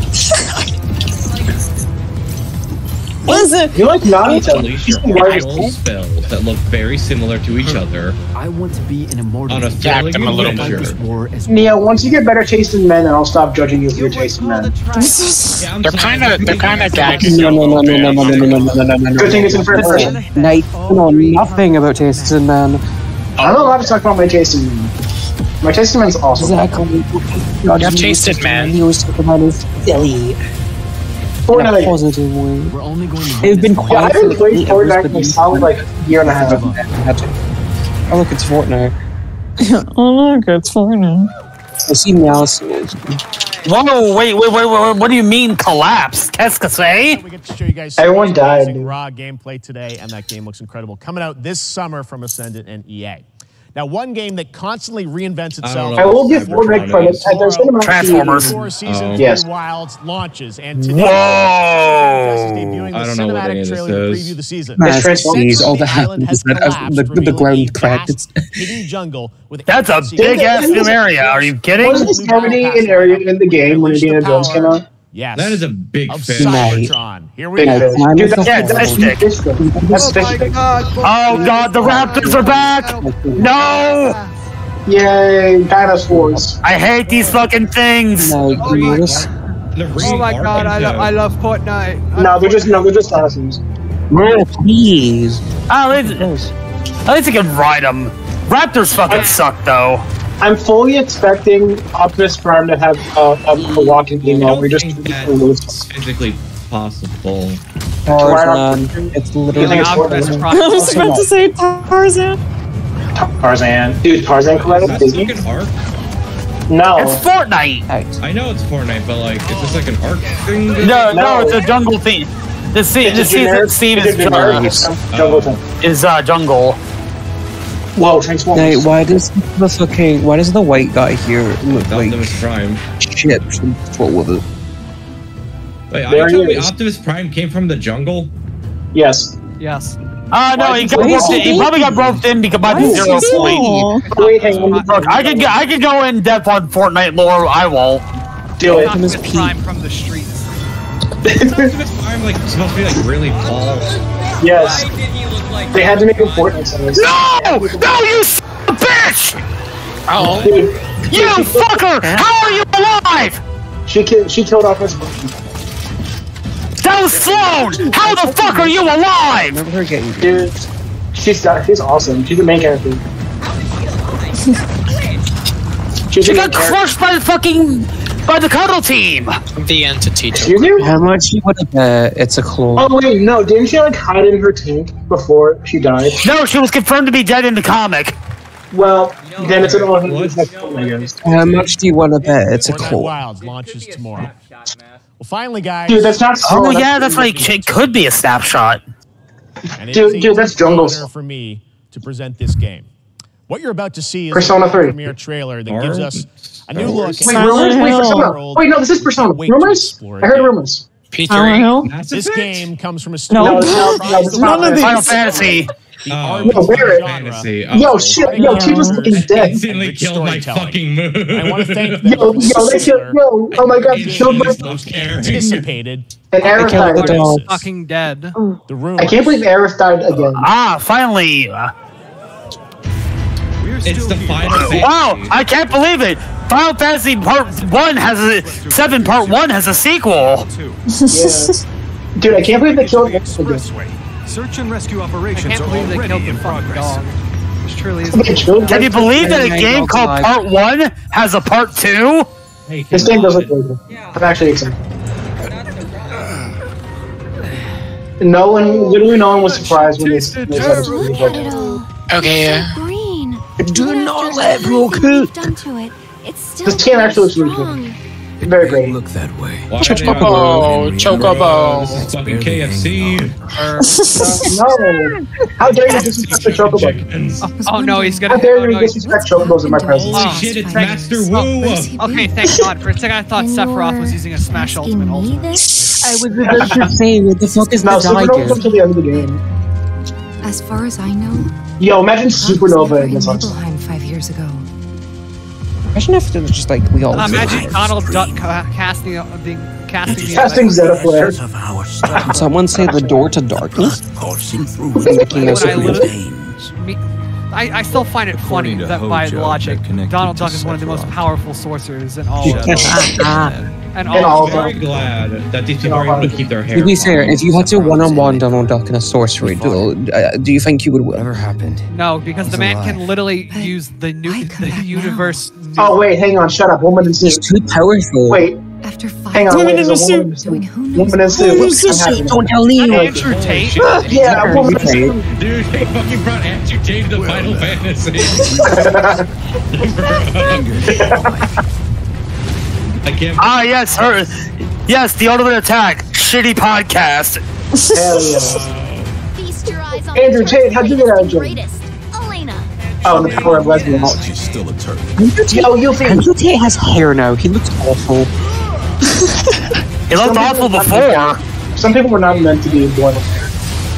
Listen. You like Naruto? Unleash your idle spells that look very similar to each other. I want to be an immortal. On a thrilling them a little adventure. bit. Neo, once you get better tasting men, then I'll stop judging you for your tasting men. Yeah, They're kind of, they're kind of gagging. No, no, no, no, no, no, no, no, no, no, no, no. Good thing it's in first person. Night, know nothing about tastes and man. I don't know a lot to talk about my tasting men. My tasting men's awesome. Exactly. You have tasted, man. He was talking about his silly. Fortnite. In a positive way. We're only going to It's been Yeah, I quiet haven't for played Fortnite in a solid like year and a half. Oh look, it's Fortnite. Oh look, it's Fortnite. I see mouse. Whoa, wait, wait, wait, wait, what do you mean collapse? Qu'est-ce que c'est? We get to show you guys Everyone some died, amazing dude. raw gameplay today, and that game looks incredible. Coming out this summer from Ascendant and E A. Now, one game that constantly reinvents itself. I will give Fortnite credit. There's been about Transformers. Before Season Oh. three Yes. Wilds launches, and today Whoa! is debuting I the don't know what any cinematic of this trailer to is. preview the season. It's Nice. Transformers. Jeez, all The that island happens has is that collapsed, the, the revealing ground a cracked. vast It's hidden jungle with That's a big ass new area. Are you kidding? Wasn't this already an area in the game when Indiana Jones came out? Yes. That is a big of fish. Cybertron. Here we Big go. fish. time Dude, is that's, the Yeah, that's, that's that's, fish. fish stick. That's fish stick. Oh god, the Raptors are back! No! Yay, dinosaurs. I hate these fucking things! no, you notice? Oh my god, I, lo- I love Fortnite. I No, love they're just Fortnite. no, they're just dinosaurs. No, please. Oh, at least, at least I can ride them. Raptors fucking suck though. I'm fully expecting Optimus Prime to have uh, a, a walking I emo. don't We just think that's physically possible. Tarzan. It's You literally. think it's Optimus Fortnite? Prime. I was about to say Tarzan. Tarzan, dude, Tarzan Is collab that Disney? like an arc? No, It's Fortnite! I know it's Fortnite, but like, is this like an arc thing? No, no, No. it's a jungle theme. The se- it's the a generic. season theme It's a is generic jungle. jungle thing. Is uh, jungle. Whoa, Hey, Transformers. why does the fucking why does the white guy here look like Optimus Prime. shit? What with it? Wait, are There you he telling me is. Optimus Prime came from the jungle? Yes. Yes. Uh, no, he got Why is roped in. he He probably got roped in because by Why the is zero he so point. small? Wait, hang on. Look, I could go, I could go in depth on Fortnite lore. I won't. Do it. Optimus Prime from the streets. Optimus Prime like supposed to be like really tall. Yes. Why did he look like They had to make him Fortnite size. No! No, you son of a bitch! Oh, Dude, You fucker! How are you alive? she killed. She killed off his. That was Sloan! How the fuck are you alive? Remember her getting Dude, she's got. She's awesome. She's the main character. She's She the got main character. crushed by the fucking by the cuddle team. the entity. Excuse you? How much you would have bet it's a clone? Oh wait, no! Didn't she like hide in her tank before she died? No, she was confirmed to be dead in the comic. Well, then it's an all it's like Fortnite, I guess. How much do you want to bet it's a Fortnite clone? Wilds launches tomorrow. Well, finally, guys. Dude, that's not. Oh Sloan, yeah, that's like it could be a snapshot. And it Dude, is a dude, that's jungle. honor for me to present this game. What you're about to see is Persona a three. premiere trailer that gives us a new look. Wait, at rumors? Wait, the Persona. world. Wait, no, this is Persona. Wait to Rumors? explore I heard again. rumors. P I don't three. know. This game comes from a No. studio No, that no, no, tries it's to not. None of Final these. Fantasy. Oh, No, wear it. Fantasy. Oh. Yo, shit, yo, keep us looking dead. Instantly killed my fucking mood. I want to thank them. Yo, yo, they killed, yo, oh my god, they killed my, Anticipated. and Aerith killed the died. dog. Fucking dead. The room. I can't believe Aerith died again. Ah, finally. Uh, It's the final fantasy. wow, I can't believe it. Final Fantasy Part One has a seven. Part One has a sequel. Yeah. Dude, I can't believe they killed Aerith again. Search and rescue I operations can't are believe they already killed the in fucking progress. dog. This truly is. Can you believe that a game called Part One has a Part Two? Hey, this game does look really good. I'm actually excited. No one, literally no one was surprised when they said it was really good. Okay. Green. Do not let bro cook. This game actually looks really good. Very great. Look that way. Chocobo, Chocobo. Fucking K F C. No. How dare you disrespect the Chocobo? Oh, oh no, he's gonna. How dare oh, you no, disrespect Chocobos in my presence? Oh, Shit, it's thank- Master oh, Wu. Okay, thank God. For a second, I thought Sephiroth was using a Smash Ultimate Ultimate. I was about to say, what the fuck is No, the Supernova's up Daigen? to the end of the game. As far as I know, Yo, imagine Supernova in this one. Nibelheim five years ago. Imagine if it was just like we all. Uh, imagine Donald Duck ca- casting uh, the casting the Casting Zeta Flare. Did someone say the door to darkness? Making us Would I agree. lit- me- I, I still find it funny that by logic, Donald Duck is one of the most powerful sorcerers in all of and In all all of of them. Very glad that these people are able to keep their hair. To be fair, if you had to one-on-one Donald Duck in a sorcery duel, uh, do you think you would win? Whatever happened? No, because the man can literally use the new the universe. Oh wait, hang on, shut up. Woman in He's suit. too powerful. Wait, After five hang on. Woman Wait, in there's a a woman in suit. Woman in suit. What's happening? Don't tell me. Andrew Tate. Yeah, a woman in suit. Dude, they fucking brought Andrew Tate to Final Fantasy. I can't. Ah, yes, her. Yes, the ultimate attack. Shitty podcast. Hell yeah. Feast your eyes on Andrew the Tate, how'd you get out of jail? greatest, Elena. Oh, the power of lesbians. She's still a turtle. Yo, you think Andrew Tate has hair now. He looks awful. It looked awful before. some people were not meant to be born with hair.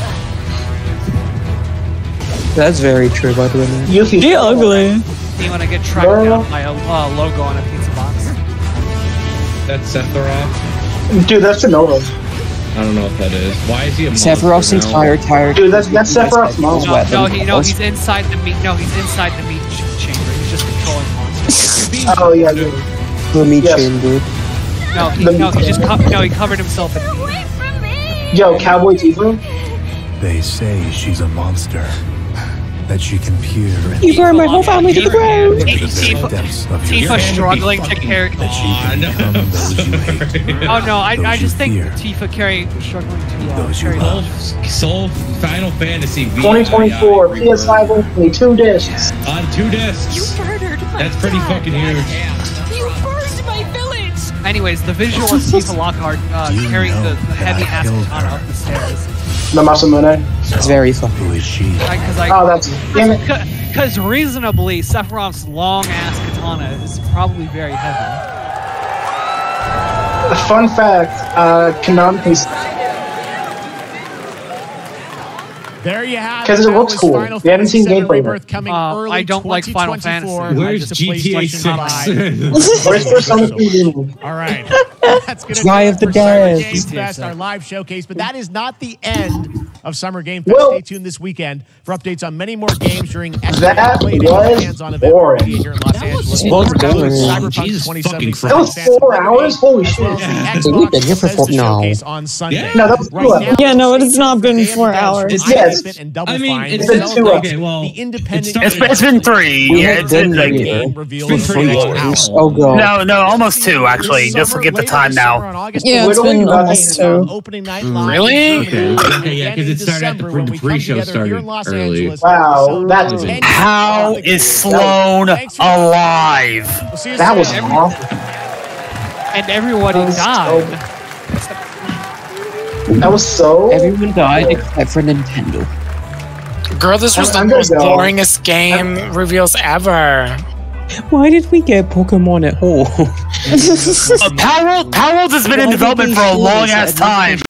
That's very true, by the way. Man. You You're ugly. You want to get tracked down by a uh, logo on a pizza box? That's Sephiroth. Dude, that's Sonova. I don't know what that is. Why is he a monster Sephiroth's now? entire tire. Dude, that's that's Sephiroth's mom. No, no, he, no, he's inside the meat. No, he's inside the meat ch- chamber. He's just controlling monsters. Oh yeah, dude. The meat Yes. chamber. No, he, no, he just co- no, he covered himself in meat. Yo, Cowboy Tifa. They say she's a monster. That she can peer and You burned my whole family to the ground. into the very depths of your Tifa struggling to carry. that she can become those you hate. Oh no, I, Those I you just think fear. Tifa carrying struggling to uh, Those you carry. love. Soul Final Fantasy V. twenty twenty-four P S five only, two discs. On two discs. Murdered my That's pretty dad. fucking huge. You burned my village. Anyways, the visual of Tifa Lockhart uh, Do you carrying know the, the heavy that I ass killed katana her? up the stairs. The Masamune. It's very funny. Who is she? Because I, Oh, that's damn it. Because reasonably, Sephiroth's long ass katana is probably very heavy. A fun fact, uh, canonically, There you have it. because it That looks was cool. Final We haven't seen Fantasy seven gameplay Rebirth yet. coming Uh, early I don't like Final twenty twenty-four. Fantasy. Where's Just G T A PlayStation five. six? Where's Persona three remake? All right. That's gonna Cry do of it the for Summer Dead. Game Fest, our live showcase. But that is not the end of Summer Game Fest. Well, Stay tuned this weekend for updates on many more games during That Play Day, was hands-on event boring. here in Los Angeles. It was Including boring. Cyberpunk Jesus twenty fucking seventy-six, That was four hours? Holy as well shit. as So the we've been here for Xbox four- Bethesda no. showcase on Sunday. Yeah. No, that was Right two now, hours. Yeah, no, it has stay not tuned been for Day of four the Dead, hours. Iron Yes. Fist and Double I mean, Fine. it's been Celebrate two hours. Okay, well, the independent it It's, it's been three. We Yeah, have it's been been like, here game revealed for in the three next hours. hour. Oh god. no, no, almost two actually. Just looking at the time now. Yeah, it's Literally been nothing almost is two. Opening night live Really? in Germany. Okay, okay, yeah, And 'cause it in started after December the when we come pre-show together here in started Los early. Angeles Wow, to that- celebrate the How game. is Sloan Thanks for- alive? We'll see you That was soon. awful. And everybody That was died. so- That was so. Everyone died except for Nintendo. Girl, this was I'm the gonna most go. boringest game reveals ever. Why did we get Pokemon at all? Uh, Power World, Power World has been in Why did development they for a show long us ass that? time.